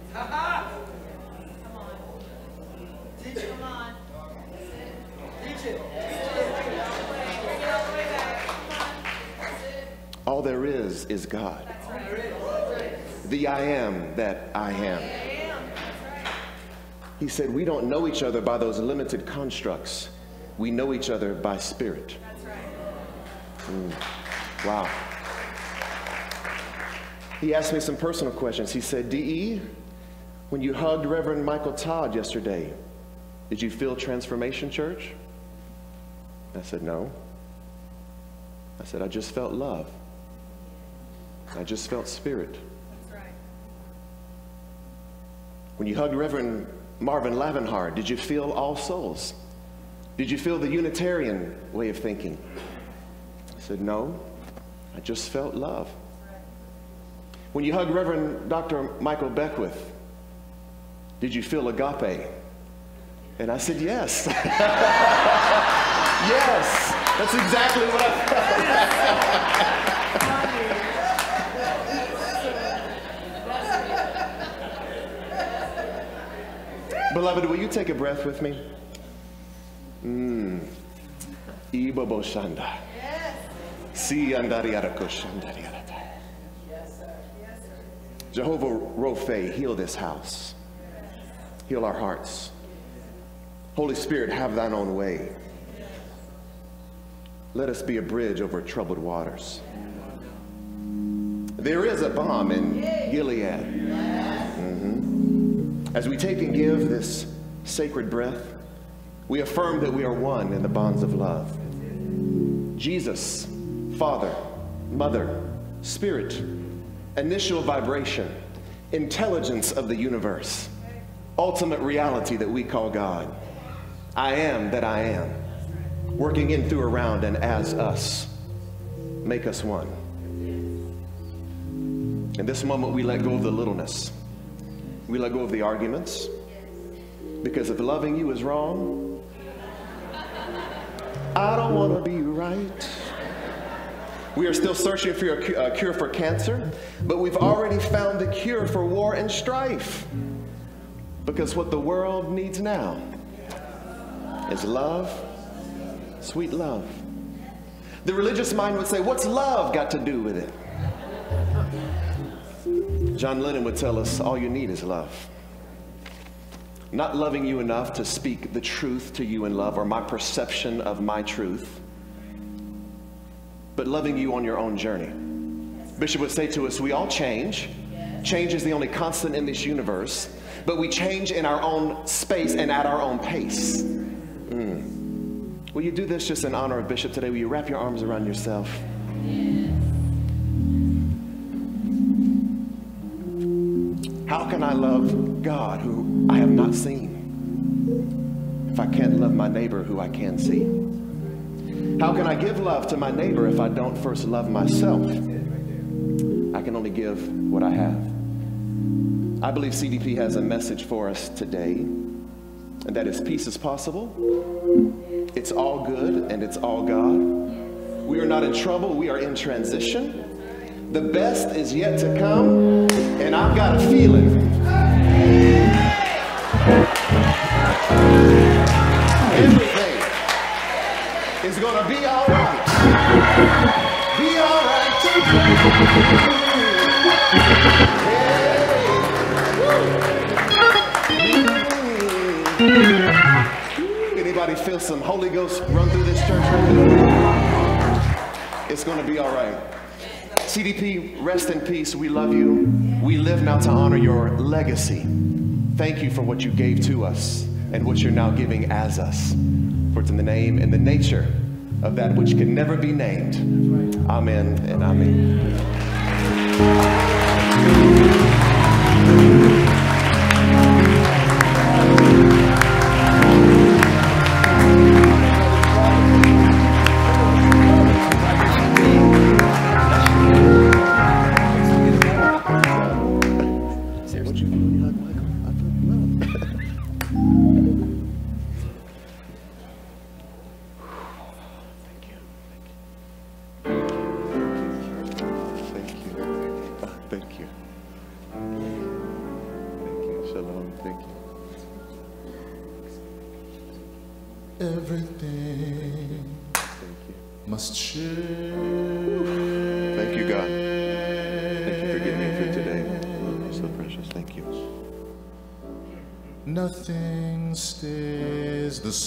All there is God. The I am that I am. He said, we don't know each other by those limited constructs. We know each other by spirit. Wow. He asked me some personal questions. He said, D.E., when you hugged Reverend Michael Todd yesterday, did you feel transformation, church? I said, no. I said, I just felt love. I just felt spirit. That's right. When you hugged Reverend Marvin Lavenhard, did you feel all souls? Did you feel the Unitarian way of thinking? I said, no, I just felt love. When you hugged Reverend Dr. Michael Beckwith, did you feel agape? And I said, yes. Yes, that's exactly what I felt. Beloved, will you take a breath with me? Ibobo Shanda. Si andariarako shandariarata. Jehovah Rophe, heal this house. Heal our hearts. Holy Spirit, have thine own way. Let us be a bridge over troubled waters. There is a balm in Gilead. As we take and give this sacred breath, we affirm that we are one in the bonds of love. Jesus, Father, Mother, Spirit, initial vibration, intelligence of the universe, ultimate reality that we call God. I am that I am, working in, through, around, and as us. Make us one. In this moment, we let go of the littleness. We let go of the arguments, because if loving you is wrong, I don't want to be right. We are still searching for a cure for cancer, but we've already found the cure for war and strife, because what the world needs now is love, sweet love. The religious mind would say, what's love got to do with it? John Lennon would tell us, all you need is love. Not loving you enough to speak the truth to you in love, or my perception of my truth, but loving you on your own journey. Bishop would say to us, we all change. Change is the only constant in this universe, but we change in our own space and at our own pace. Will you do this just in honor of Bishop today? Will you wrap your arms around yourself? How can I love God who I have not seen if I can't love my neighbor who I can see? How can I give love to my neighbor if I don't first love myself? I can only give what I have. I believe CDP has a message for us today, and that is peace is possible. It's all good and it's all God. We are not in trouble, we are in transition. The best is yet to come, and I've got a feeling. Everything is going to be all right. Be all right. Anybody feel some Holy Ghost run through this church? It's going to be all right. CDP, rest in peace. We love you. We live now to honor your legacy. Thank you for what you gave to us and what you're now giving as us. For it's in the name and the nature of that which can never be named. Amen and amen. Everything must change. Thank you, God. Thank you for giving me food today. You're so precious. Thank you. Nothing stays the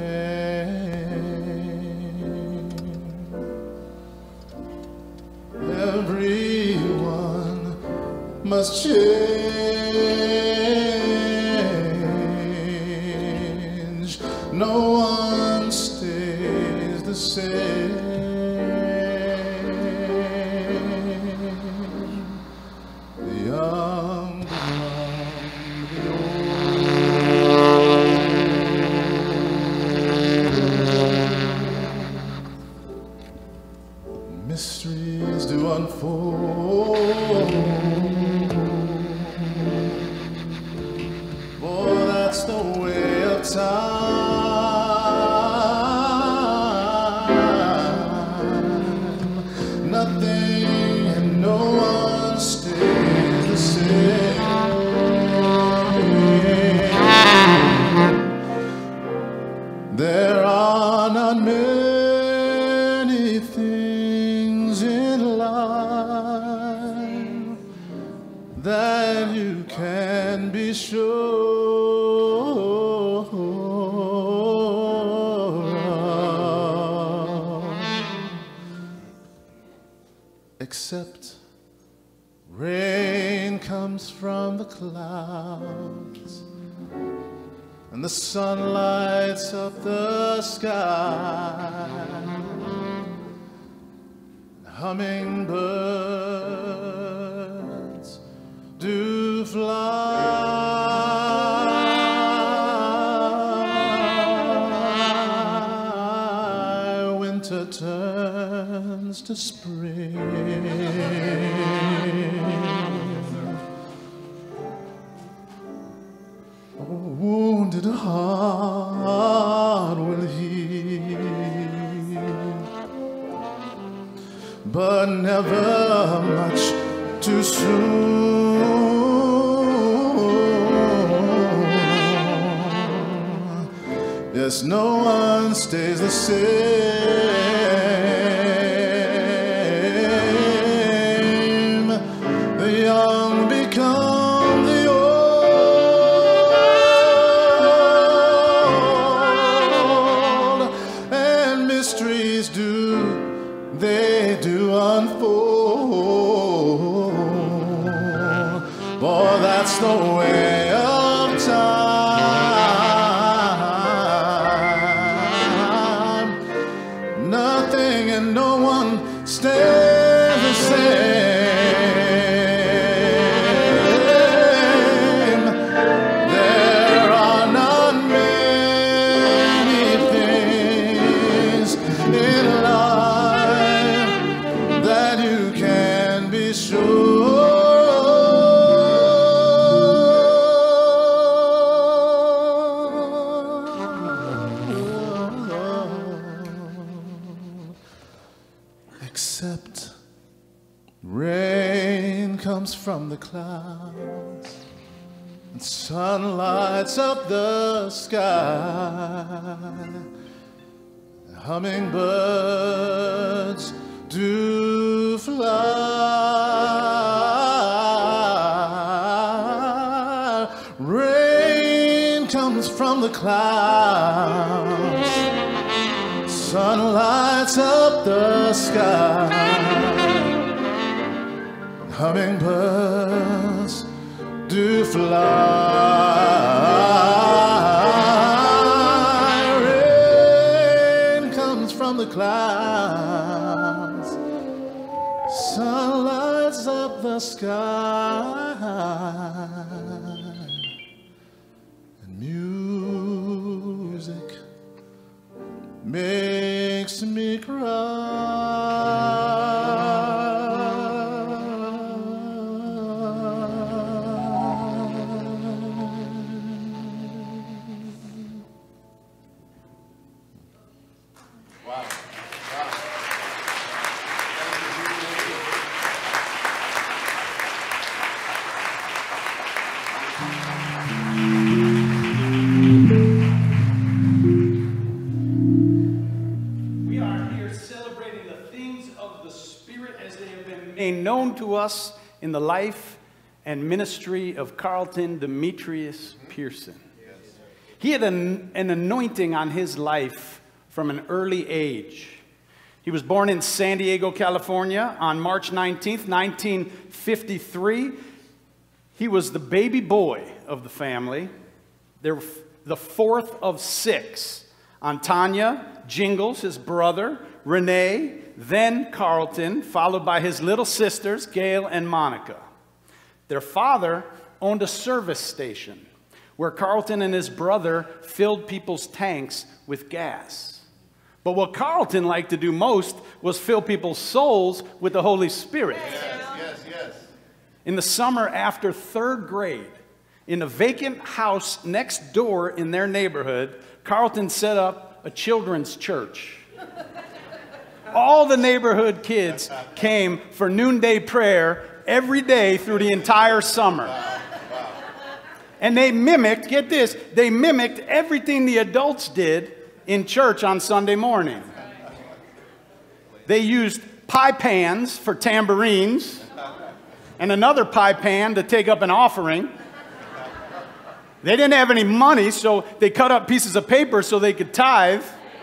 same. Everyone must change. No one stays the same. The young become the old. Mysteries do unfold. For that's the way of time. Nothing and no one stays the same. There are not many things in life that you can be sure of, except rain comes from the clouds and the sun lights up the sky. Hummingbirds do fly. Winter turns to spring. A wounded heart will heal, but never much too soon. Yes, no one stays the same. The young become the old, and mysteries they do unfold. For that's the way of time. Nothing and no one stays the same. There are not many things in life that you can be sure. Except rain. comes from the clouds, and sun lights up the sky. Hummingbirds do fly. Rain comes from the clouds. Sun lights up the sky. Hummingbirds do fly. Rain comes from the clouds. Sun lights up the sky. And music makes me cry. Known to us in the life and ministry of Carlton Demetrius Pearson. He had an anointing on his life from an early age. He was born in San Diego, California on March 19th, 1953. He was the baby boy of the family. They were the fourth of six. On Tanya, Jingles, his brother, Renee, then Carlton, followed by his little sisters, Gail and Monica. Their father owned a service station where Carlton and his brother filled people's tanks with gas. But what Carlton liked to do most was fill people's souls with the Holy Spirit. Yes. In the summer after third grade, in a vacant house next door in their neighborhood, Carlton set up a children's church. All the neighborhood kids came for noonday prayer every day through the entire summer. And they mimicked, get this, they mimicked everything the adults did in church on Sunday morning. They used pie pans for tambourines and another pie pan to take up an offering. They didn't have any money, so they cut up pieces of paper so they could tithe.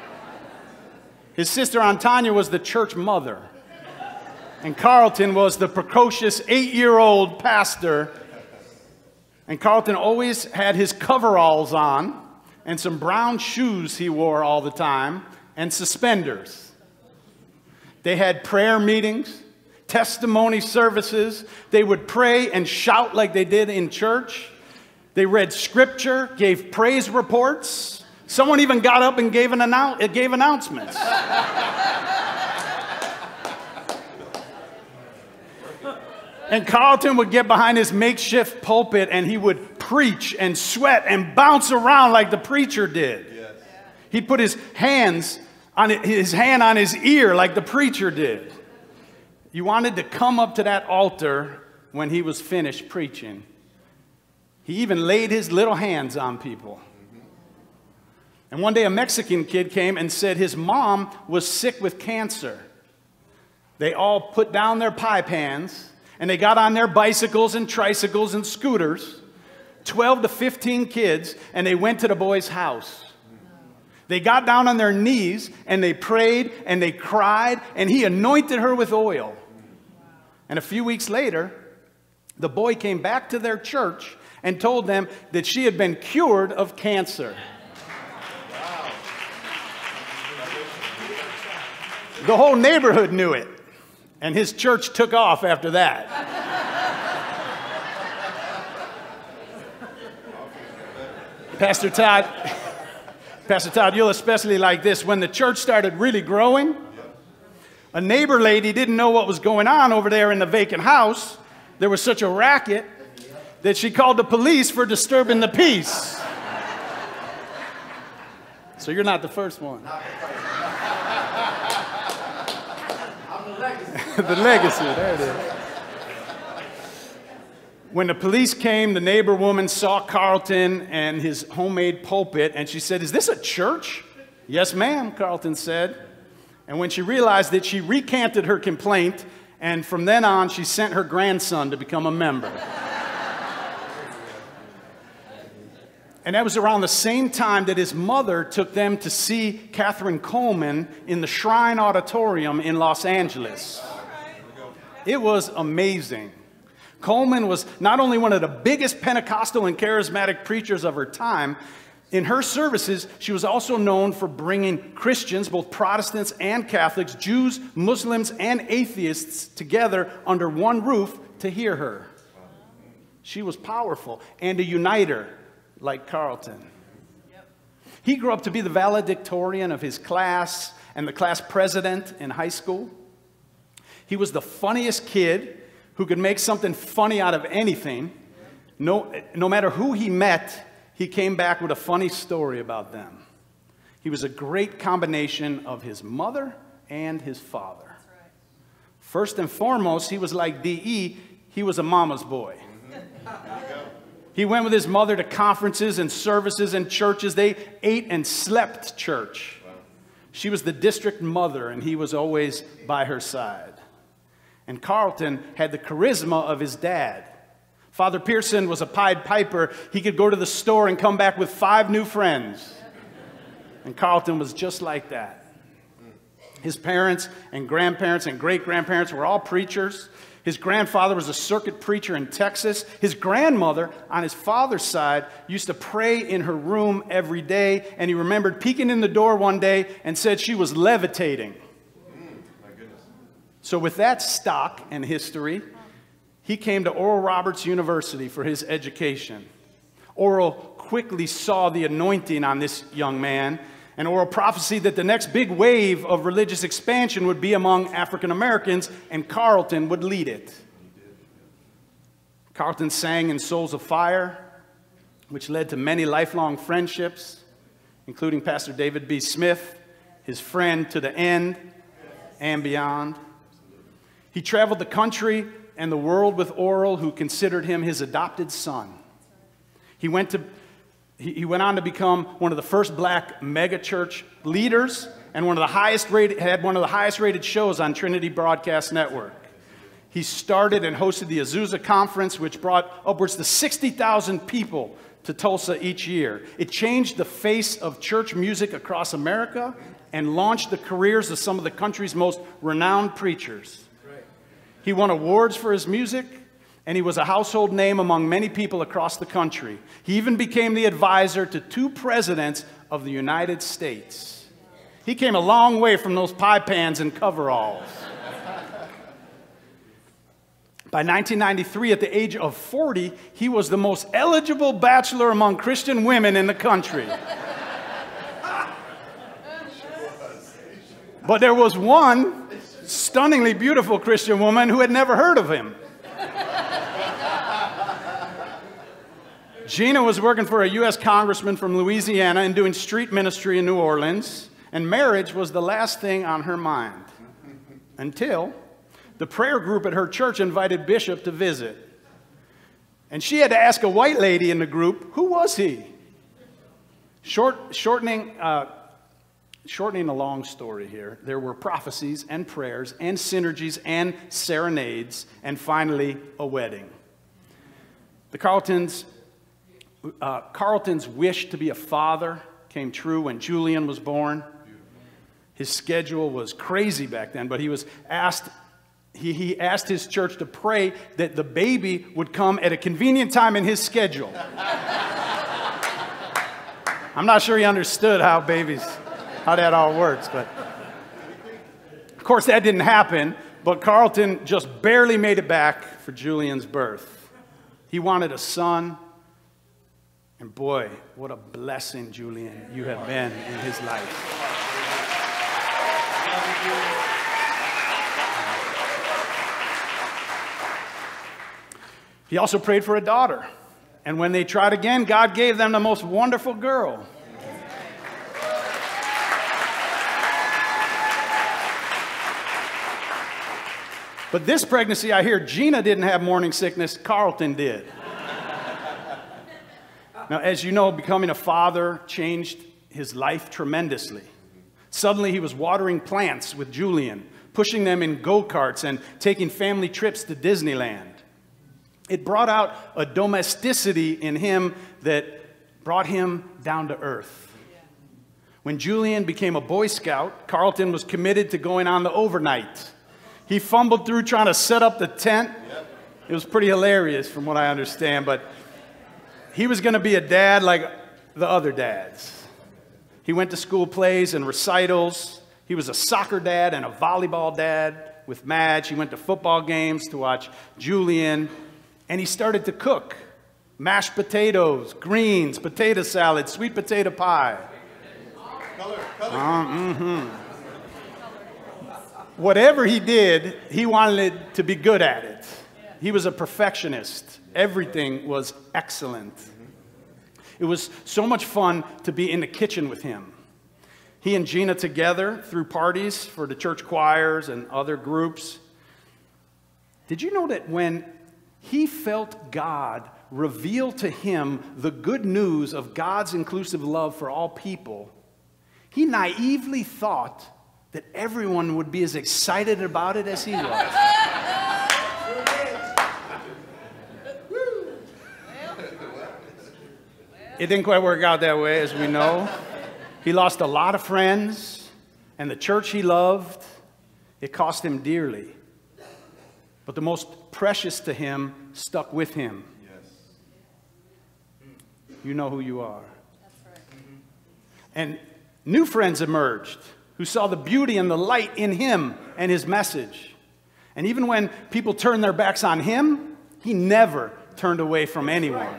His sister Antanya was the church mother, and Carlton was the precocious 8-year-old pastor. And Carlton always had his coveralls on and some brown shoes he wore all the time and suspenders. They had prayer meetings, testimony services. They would pray and shout like they did in church. They read scripture, gave praise reports. Someone even got up and gave announcements. And Carlton would get behind his makeshift pulpit and he would preach and sweat and bounce around like the preacher did. Yes. He'd put his hand on his ear like the preacher did. You wanted to come up to that altar when he was finished preaching. He even laid his little hands on people. And one day a Mexican kid came and said his mom was sick with cancer. They all put down their pie pans and they got on their bicycles and tricycles and scooters, 12 to 15 kids, and they went to the boy's house. They got down on their knees and they prayed and they cried and he anointed her with oil. And a few weeks later, the boy came back to their church and told them that she had been cured of cancer. The whole neighborhood knew it, and his church took off after that. Pastor Todd, you'll especially like this. When the church started really growing, a neighbor lady didn't know what was going on over there in the vacant house. There was such a racket that she called the police for disturbing the peace. So you're not the first one. The legacy, there it is. When the police came, the neighbor woman saw Carlton and his homemade pulpit, and she said, "Is this a church?" "Yes, ma'am," Carlton said. And when she realized it, she recanted her complaint, and from then on, she sent her grandson to become a member. And that was around the same time that his mother took them to see Catherine Coleman in the Shrine Auditorium in Los Angeles. It was amazing. Coleman was not only one of the biggest Pentecostal and charismatic preachers of her time, in her services, she was also known for bringing Christians, both Protestants and Catholics, Jews, Muslims, and atheists together under one roof to hear her. She was powerful and a uniter, like Carlton. He grew up to be the valedictorian of his class and the class president in high school. He was the funniest kid who could make something funny out of anything. No matter who he met, he came back with a funny story about them. He was a great combination of his mother and his father. First and foremost, he was like D.E., he was a mama's boy. He went with his mother to conferences and services and churches. They ate and slept church. She was the district mother, and he was always by her side. And Carlton had the charisma of his dad. Father Pearson was a Pied Piper. He could go to the store and come back with 5 new friends. And Carlton was just like that. His parents and grandparents and great-grandparents were all preachers. His grandfather was a circuit preacher in Texas. His grandmother, on his father's side, used to pray in her room every day, and he remembered peeking in the door one day and said she was levitating. My goodness. So with that stock and history, he came to Oral Roberts University for his education. Oral quickly saw the anointing on this young man, and Oral prophesied that the next big wave of religious expansion would be among African Americans, and Carlton would lead it. Carlton sang in Souls of Fire, which led to many lifelong friendships, including Pastor David B. Smith, his friend to the end and beyond. He traveled the country and the world with Oral, who considered him his adopted son. He went on to become one of the first black megachurch leaders and had one of the highest rated shows on Trinity Broadcast Network. He started and hosted the Azusa Conference, which brought upwards to 60,000 people to Tulsa each year. It changed the face of church music across America and launched the careers of some of the country's most renowned preachers. He won awards for his music, and he was a household name among many people across the country. He even became the advisor to 2 presidents of the United States. He came a long way from those pie pans and coveralls. By 1993, at the age of 40, he was the most eligible bachelor among Christian women in the country. But there was one stunningly beautiful Christian woman who had never heard of him. Gina was working for a U.S. congressman from Louisiana and doing street ministry in New Orleans, and marriage was the last thing on her mind until the prayer group at her church invited Bishop to visit. And she had to ask a white lady in the group, who was he? Shortening a long story here, there were prophecies and prayers and synergies and serenades and finally a wedding. Carlton's wish to be a father came true when Julian was born. His schedule was crazy back then, but he asked his church to pray that the baby would come at a convenient time in his schedule. I'm not sure he understood how that all works, but of course that didn't happen, but Carlton just barely made it back for Julian's birth. He wanted a son, and boy, what a blessing, Julian, you have been in his life. He also prayed for a daughter, and when they tried again, God gave them the most wonderful girl. But this pregnancy, I hear Gina didn't have morning sickness, Carlton did. Now, as you know, becoming a father changed his life tremendously. Suddenly, he was watering plants with Julian, pushing them in go-karts and taking family trips to Disneyland. It brought out a domesticity in him that brought him down to earth. When Julian became a Boy Scout, Carlton was committed to going on the overnight. He fumbled through trying to set up the tent. It was pretty hilarious from what I understand, but he was going to be a dad like the other dads. He went to school plays and recitals. He was a soccer dad and a volleyball dad with Madge. He went to football games to watch Julian, and he started to cook mashed potatoes, greens, potato salad, sweet potato pie. Whatever he did, he wanted to be good at it. He was a perfectionist. Everything was excellent. It was so much fun to be in the kitchen with him. He and Gina together threw parties for the church choirs and other groups. Did you know that when he felt God reveal to him the good news of God's inclusive love for all people, he naively thought that everyone would be as excited about it as he was? It didn't quite work out that way, as we know. He lost a lot of friends, and the church he loved, it cost him dearly. But the most precious to him stuck with him. You know who you are. And new friends emerged who saw the beauty and the light in him and his message. And even when people turned their backs on him, he never turned away from anyone.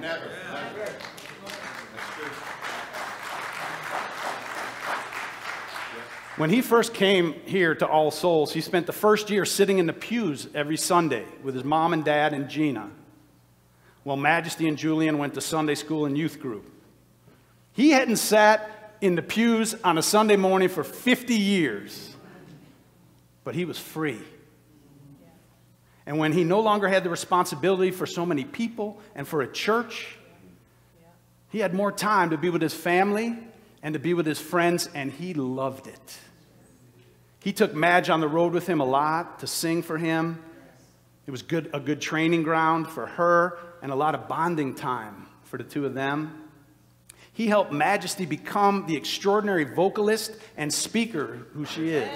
When he first came here to All Souls, he spent the first year sitting in the pews every Sunday with his mom and dad and Gina, while Majesty and Julian went to Sunday school and youth group. He hadn't sat in the pews on a Sunday morning for 50 years, but he was free. And when he no longer had the responsibility for so many people and for a church, he had more time to be with his family and to be with his friends, and he loved it. He took Madge on the road with him a lot to sing for him. It was a good training ground for her and a lot of bonding time for the two of them. He helped Majesty become the extraordinary vocalist and speaker who she is.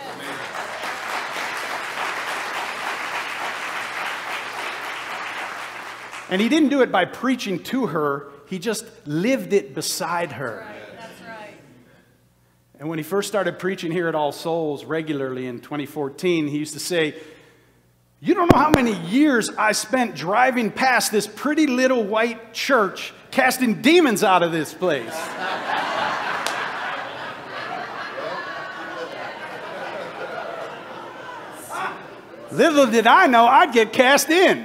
And he didn't do it by preaching to her. He just lived it beside her. And when he first started preaching here at All Souls regularly in 2014, he used to say, "You don't know how many years I spent driving past this pretty little white church casting demons out of this place." Little did I know I'd get cast in.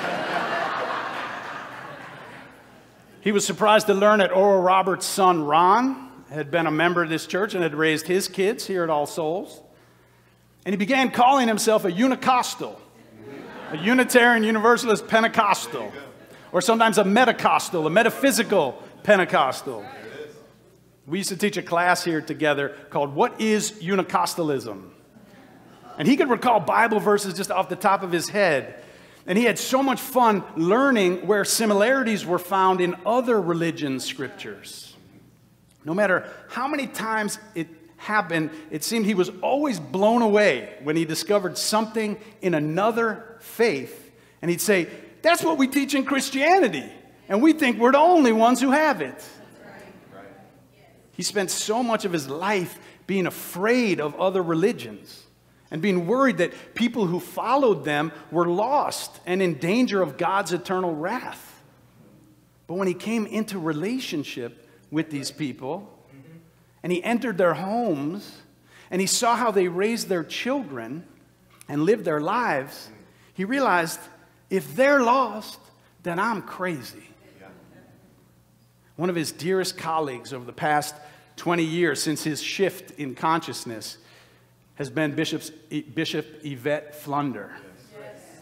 He was surprised to learn that Oral Roberts' son, Ron, had been a member of this church and had raised his kids here at All Souls. And he began calling himself a Unicostal, a Unitarian Universalist Pentecostal, or sometimes a Metacostal, a metaphysical Pentecostal. We used to teach a class here together called What is Unicostalism? And he could recall Bible verses just off the top of his head. And he had so much fun learning where similarities were found in other religions' scriptures. No matter how many times it happened, it seemed he was always blown away when he discovered something in another faith. And he'd say, "That's what we teach in Christianity, and we think we're the only ones who have it." He spent so much of his life being afraid of other religions and being worried that people who followed them were lost and in danger of God's eternal wrath. But when he came into relationship with these people, and he entered their homes, and he saw how they raised their children and lived their lives, he realized, if they're lost, then I'm crazy. One of his dearest colleagues over the past 20 years since his shift in consciousness has been Bishop Yvette Flunder.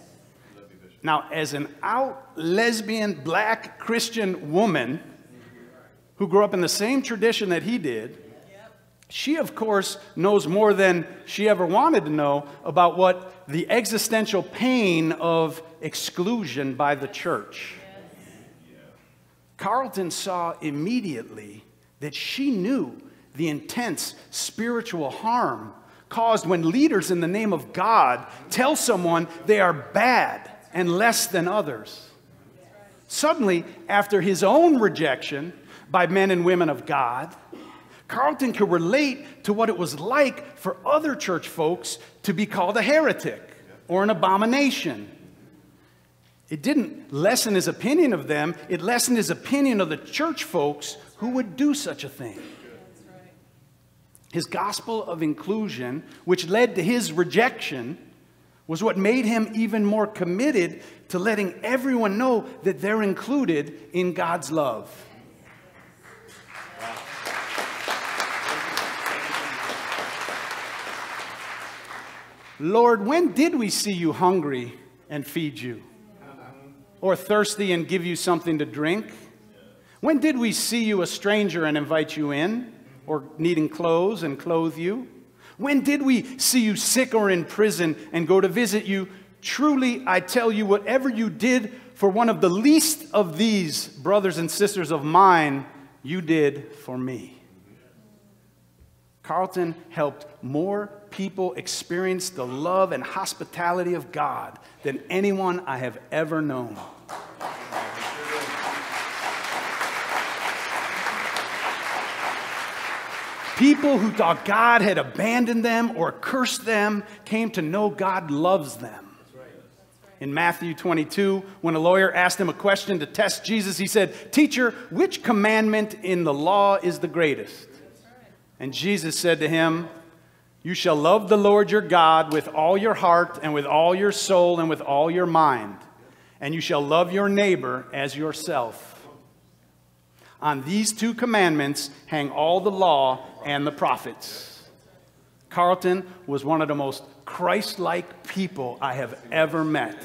Now, as an out lesbian black Christian woman who grew up in the same tradition that he did, she, of course, knows more than she ever wanted to know about what the existential pain of exclusion by the church. Carlton saw immediately that she knew the intense spiritual harm caused when leaders in the name of God tell someone they are bad and less than others. Suddenly, after his own rejection by men and women of God, Carlton could relate to what it was like for other church folks to be called a heretic or an abomination. It didn't lessen his opinion of them, it lessened his opinion of the church folks who would do such a thing. His gospel of inclusion, which led to his rejection, was what made him even more committed to letting everyone know that they're included in God's love. Lord, when did we see you hungry and feed you? Or thirsty and give you something to drink? When did we see you a stranger and invite you in? Or needing clothes and clothe you? When did we see you sick or in prison and go to visit you? Truly, I tell you, whatever you did for one of the least of these brothers and sisters of mine, you did for me. Carlton helped more people experience the love and hospitality of God than anyone I have ever known. People who thought God had abandoned them or cursed them came to know God loves them. In Matthew 22, when a lawyer asked him a question to test Jesus, he said, "Teacher, which commandment in the law is the greatest?" And Jesus said to him, "You shall love the Lord your God with all your heart and with all your soul and with all your mind. And you shall love your neighbor as yourself. On these two commandments hang all the law and the prophets." Carlton was one of the most Christ-like people I have ever met.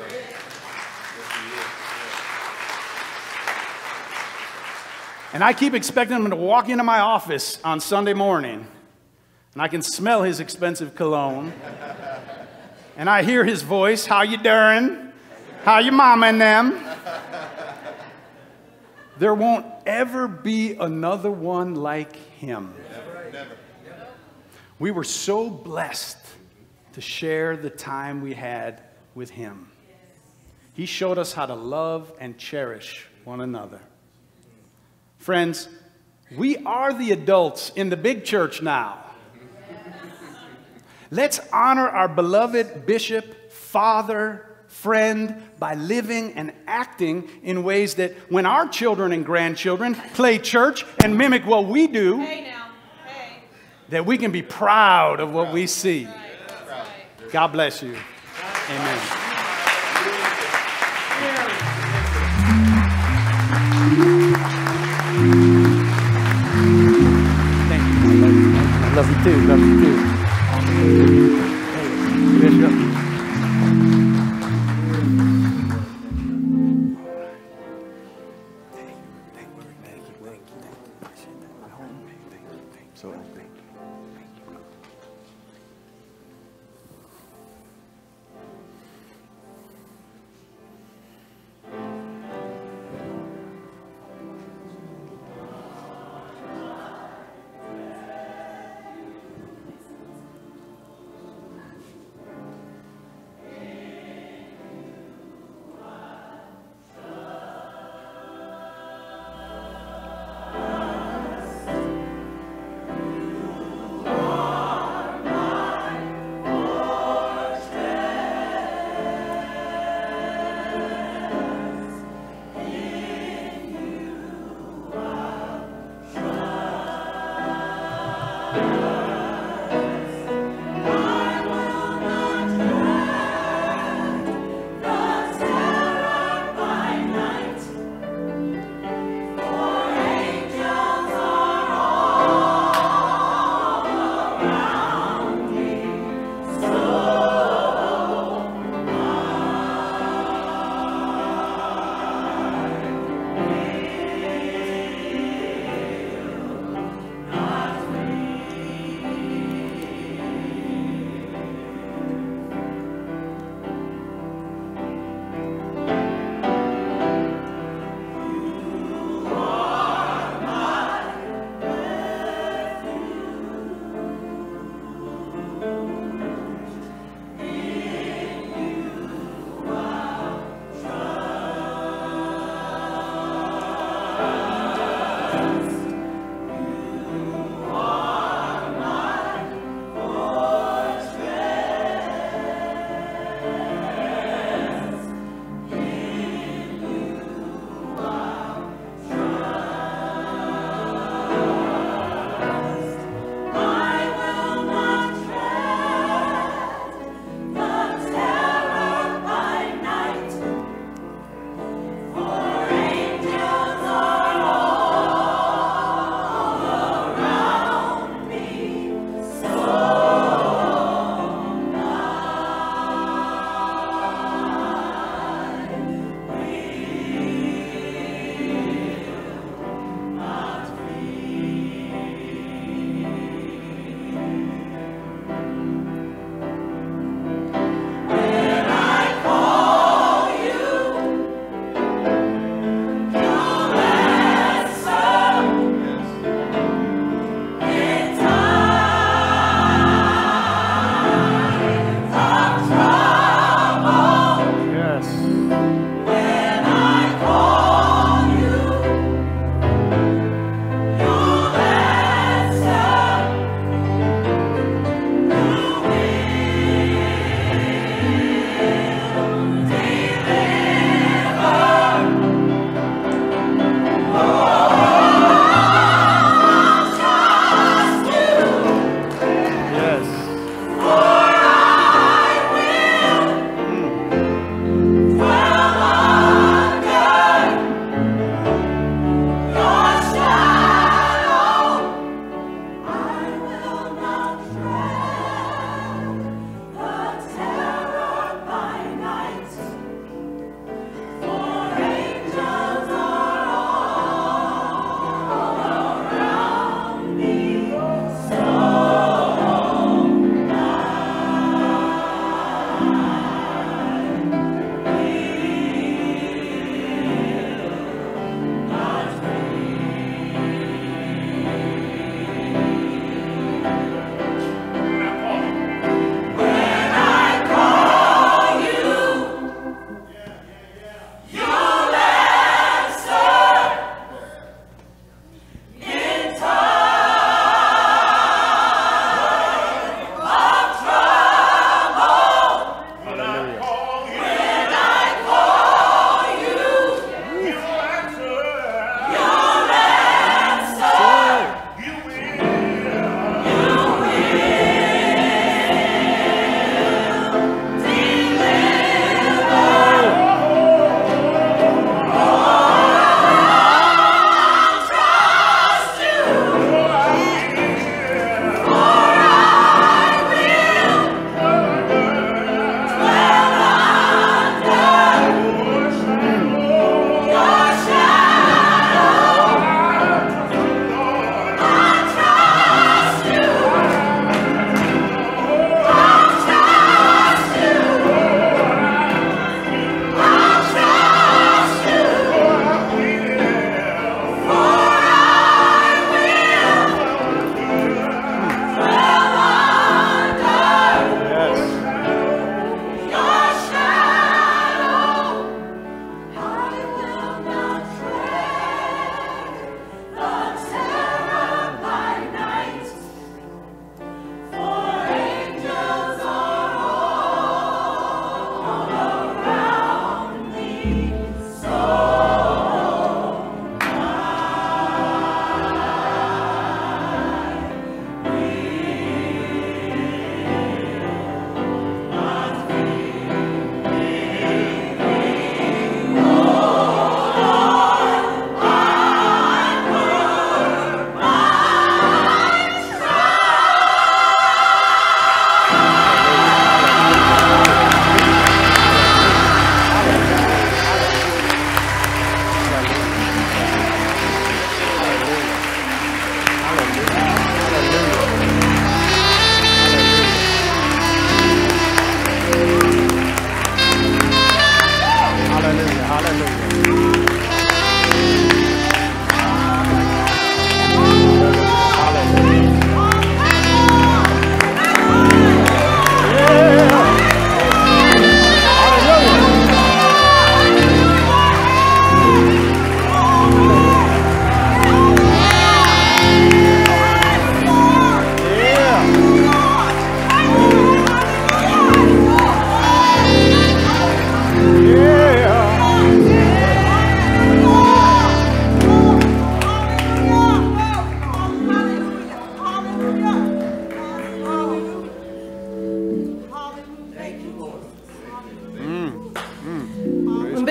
And I keep expecting him to walk into my office on Sunday morning, and I can smell his expensive cologne, and I hear his voice, "How you doing? How you mama and them?" There won't ever be another one like him. We were so blessed to share the time we had with him. He showed us how to love and cherish one another. Friends, we are the adults in the big church now. Let's honor our beloved bishop, father, friend by living and acting in ways that when our children and grandchildren play church and mimic what we do, that we can be proud of what we see. God bless you. Amen. Thank you. I love you too. Love you too. Hey, Bishop.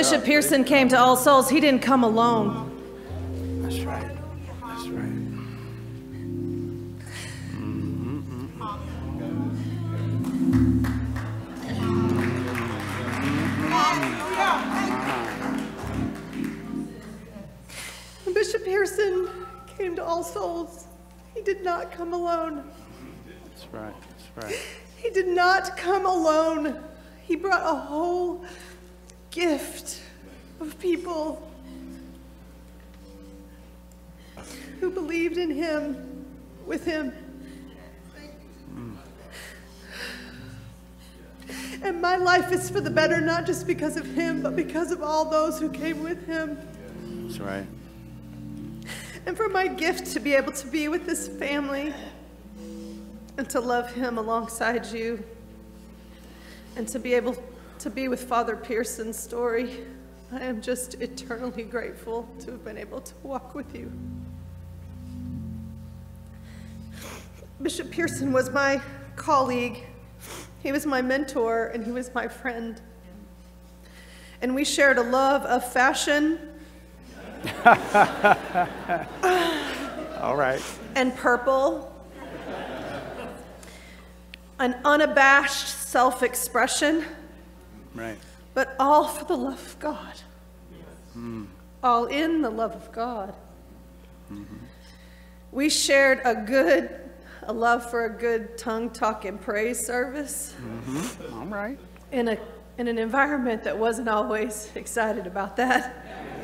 Bishop Pearson came to All Souls, he didn't come alone. That's right. That's right. When Bishop Pearson came to All Souls, he did not come alone. That's right. That's right. He did not come alone. He brought a whole gift of people who believed in him, with him. And my life is for the better, not just because of him, but because of all those who came with him. That's right. And for my gift to be able to be with this family and to love him alongside you and to be able to be with Father Pearson's story, I am just eternally grateful to have been able to walk with you. Bishop Pearson was my colleague. He was my mentor and he was my friend. And we shared a love of fashion. All right. And purple. An unabashed self-expression. Right. But all for the love of God. All in the love of God. We shared a love for a good tongue talk and praise service. All right. In an environment that wasn't always excited about that.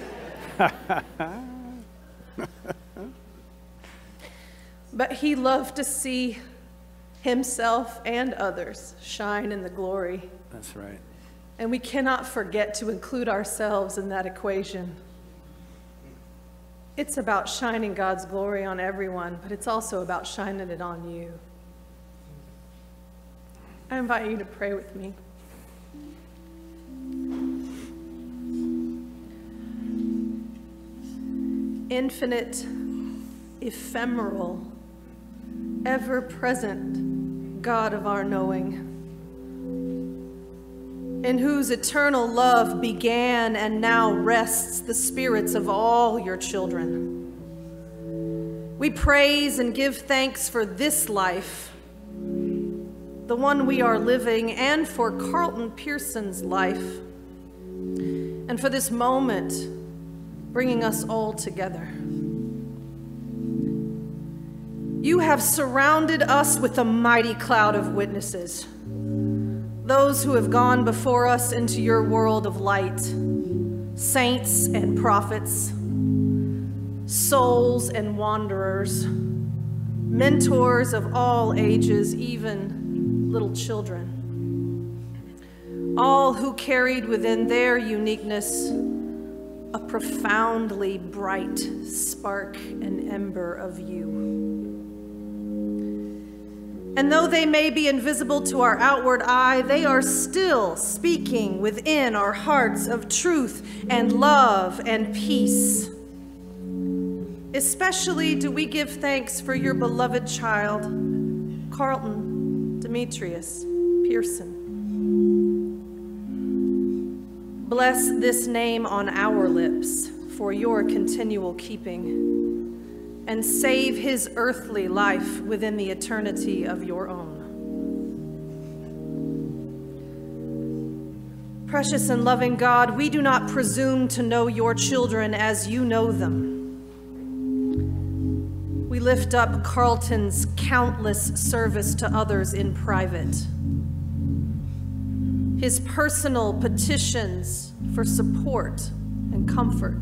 But he loved to see himself and others shine in the glory. That's right. And we cannot forget to include ourselves in that equation. It's about shining God's glory on everyone, but it's also about shining it on you. I invite you to pray with me. Infinite, ephemeral, ever-present God of our knowing, in whose eternal love began and now rests the spirits of all your children. We praise and give thanks for this life, the one we are living, and for Carlton Pearson's life, and for this moment bringing us all together. You have surrounded us with a mighty cloud of witnesses, those who have gone before us into your world of light, saints and prophets, souls and wanderers, mentors of all ages, even little children, all who carried within their uniqueness a profoundly bright spark and ember of you. And though they may be invisible to our outward eye, they are still speaking within our hearts of truth and love and peace. Especially do we give thanks for your beloved child, Carlton Demetrius Pearson. Bless this name on our lips for your continual keeping, and save his earthly life within the eternity of your own. Precious and loving God, we do not presume to know your children as you know them. We lift up Carlton's countless service to others in private, his personal petitions for support and comfort,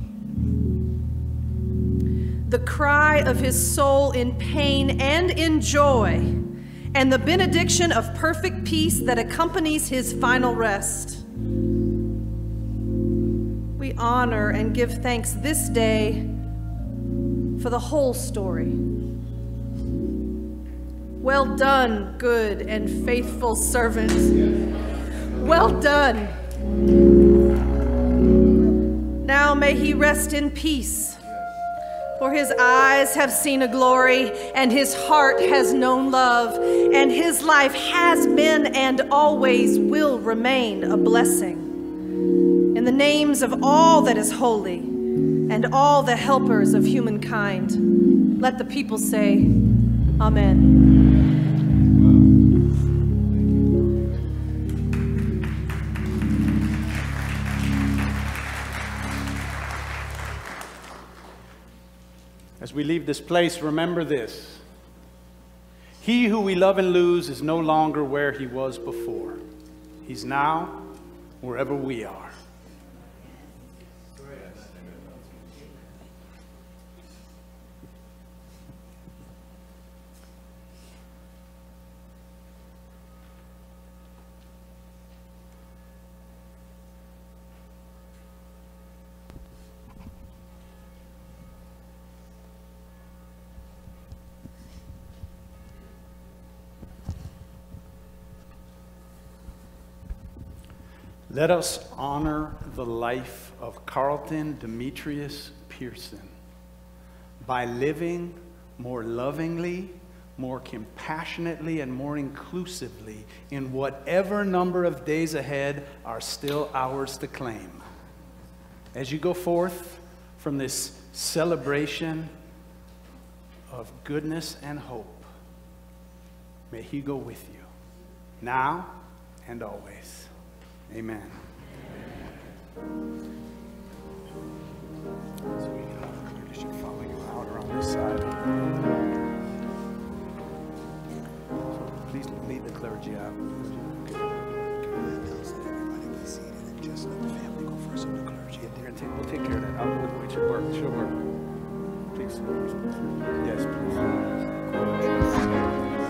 the cry of his soul in pain and in joy, and the benediction of perfect peace that accompanies his final rest. We honor and give thanks this day for the whole story. Well done, good and faithful servant. Well done. Now may he rest in peace, for his eyes have seen a glory, and his heart has known love, and his life has been and always will remain a blessing. In the names of all that is holy and all the helpers of humankind. Let the people say, Amen. As we leave this place, remember this. He who we love and lose is no longer where he was before. He's now wherever we are. Let us honor the life of Carlton Demetrius Pearson by living more lovingly, more compassionately, and more inclusively in whatever number of days ahead are still ours to claim. As you go forth from this celebration of goodness and hope, may He go with you, now and always. Amen. So we should follow you out around this side. So please lead the clergy out. Everybody be seated and just let the family go first and the clergy. We'll take care of that. It should work. It should work. Please. Yes, please.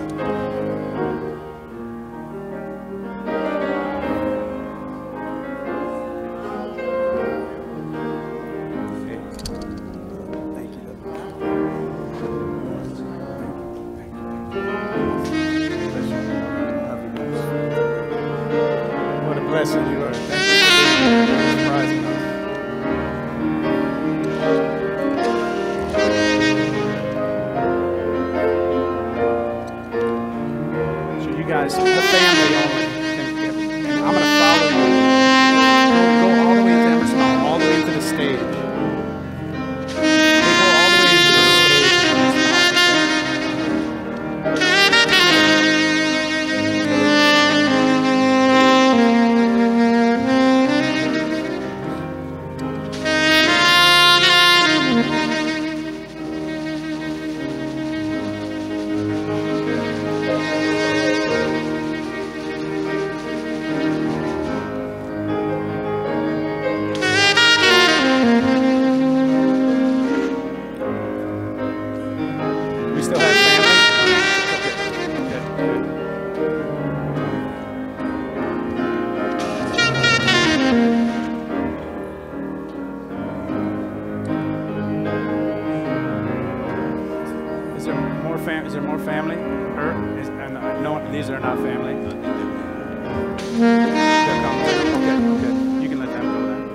Is there more family? No, these are not family. They're coming. Okay. You can let them go then.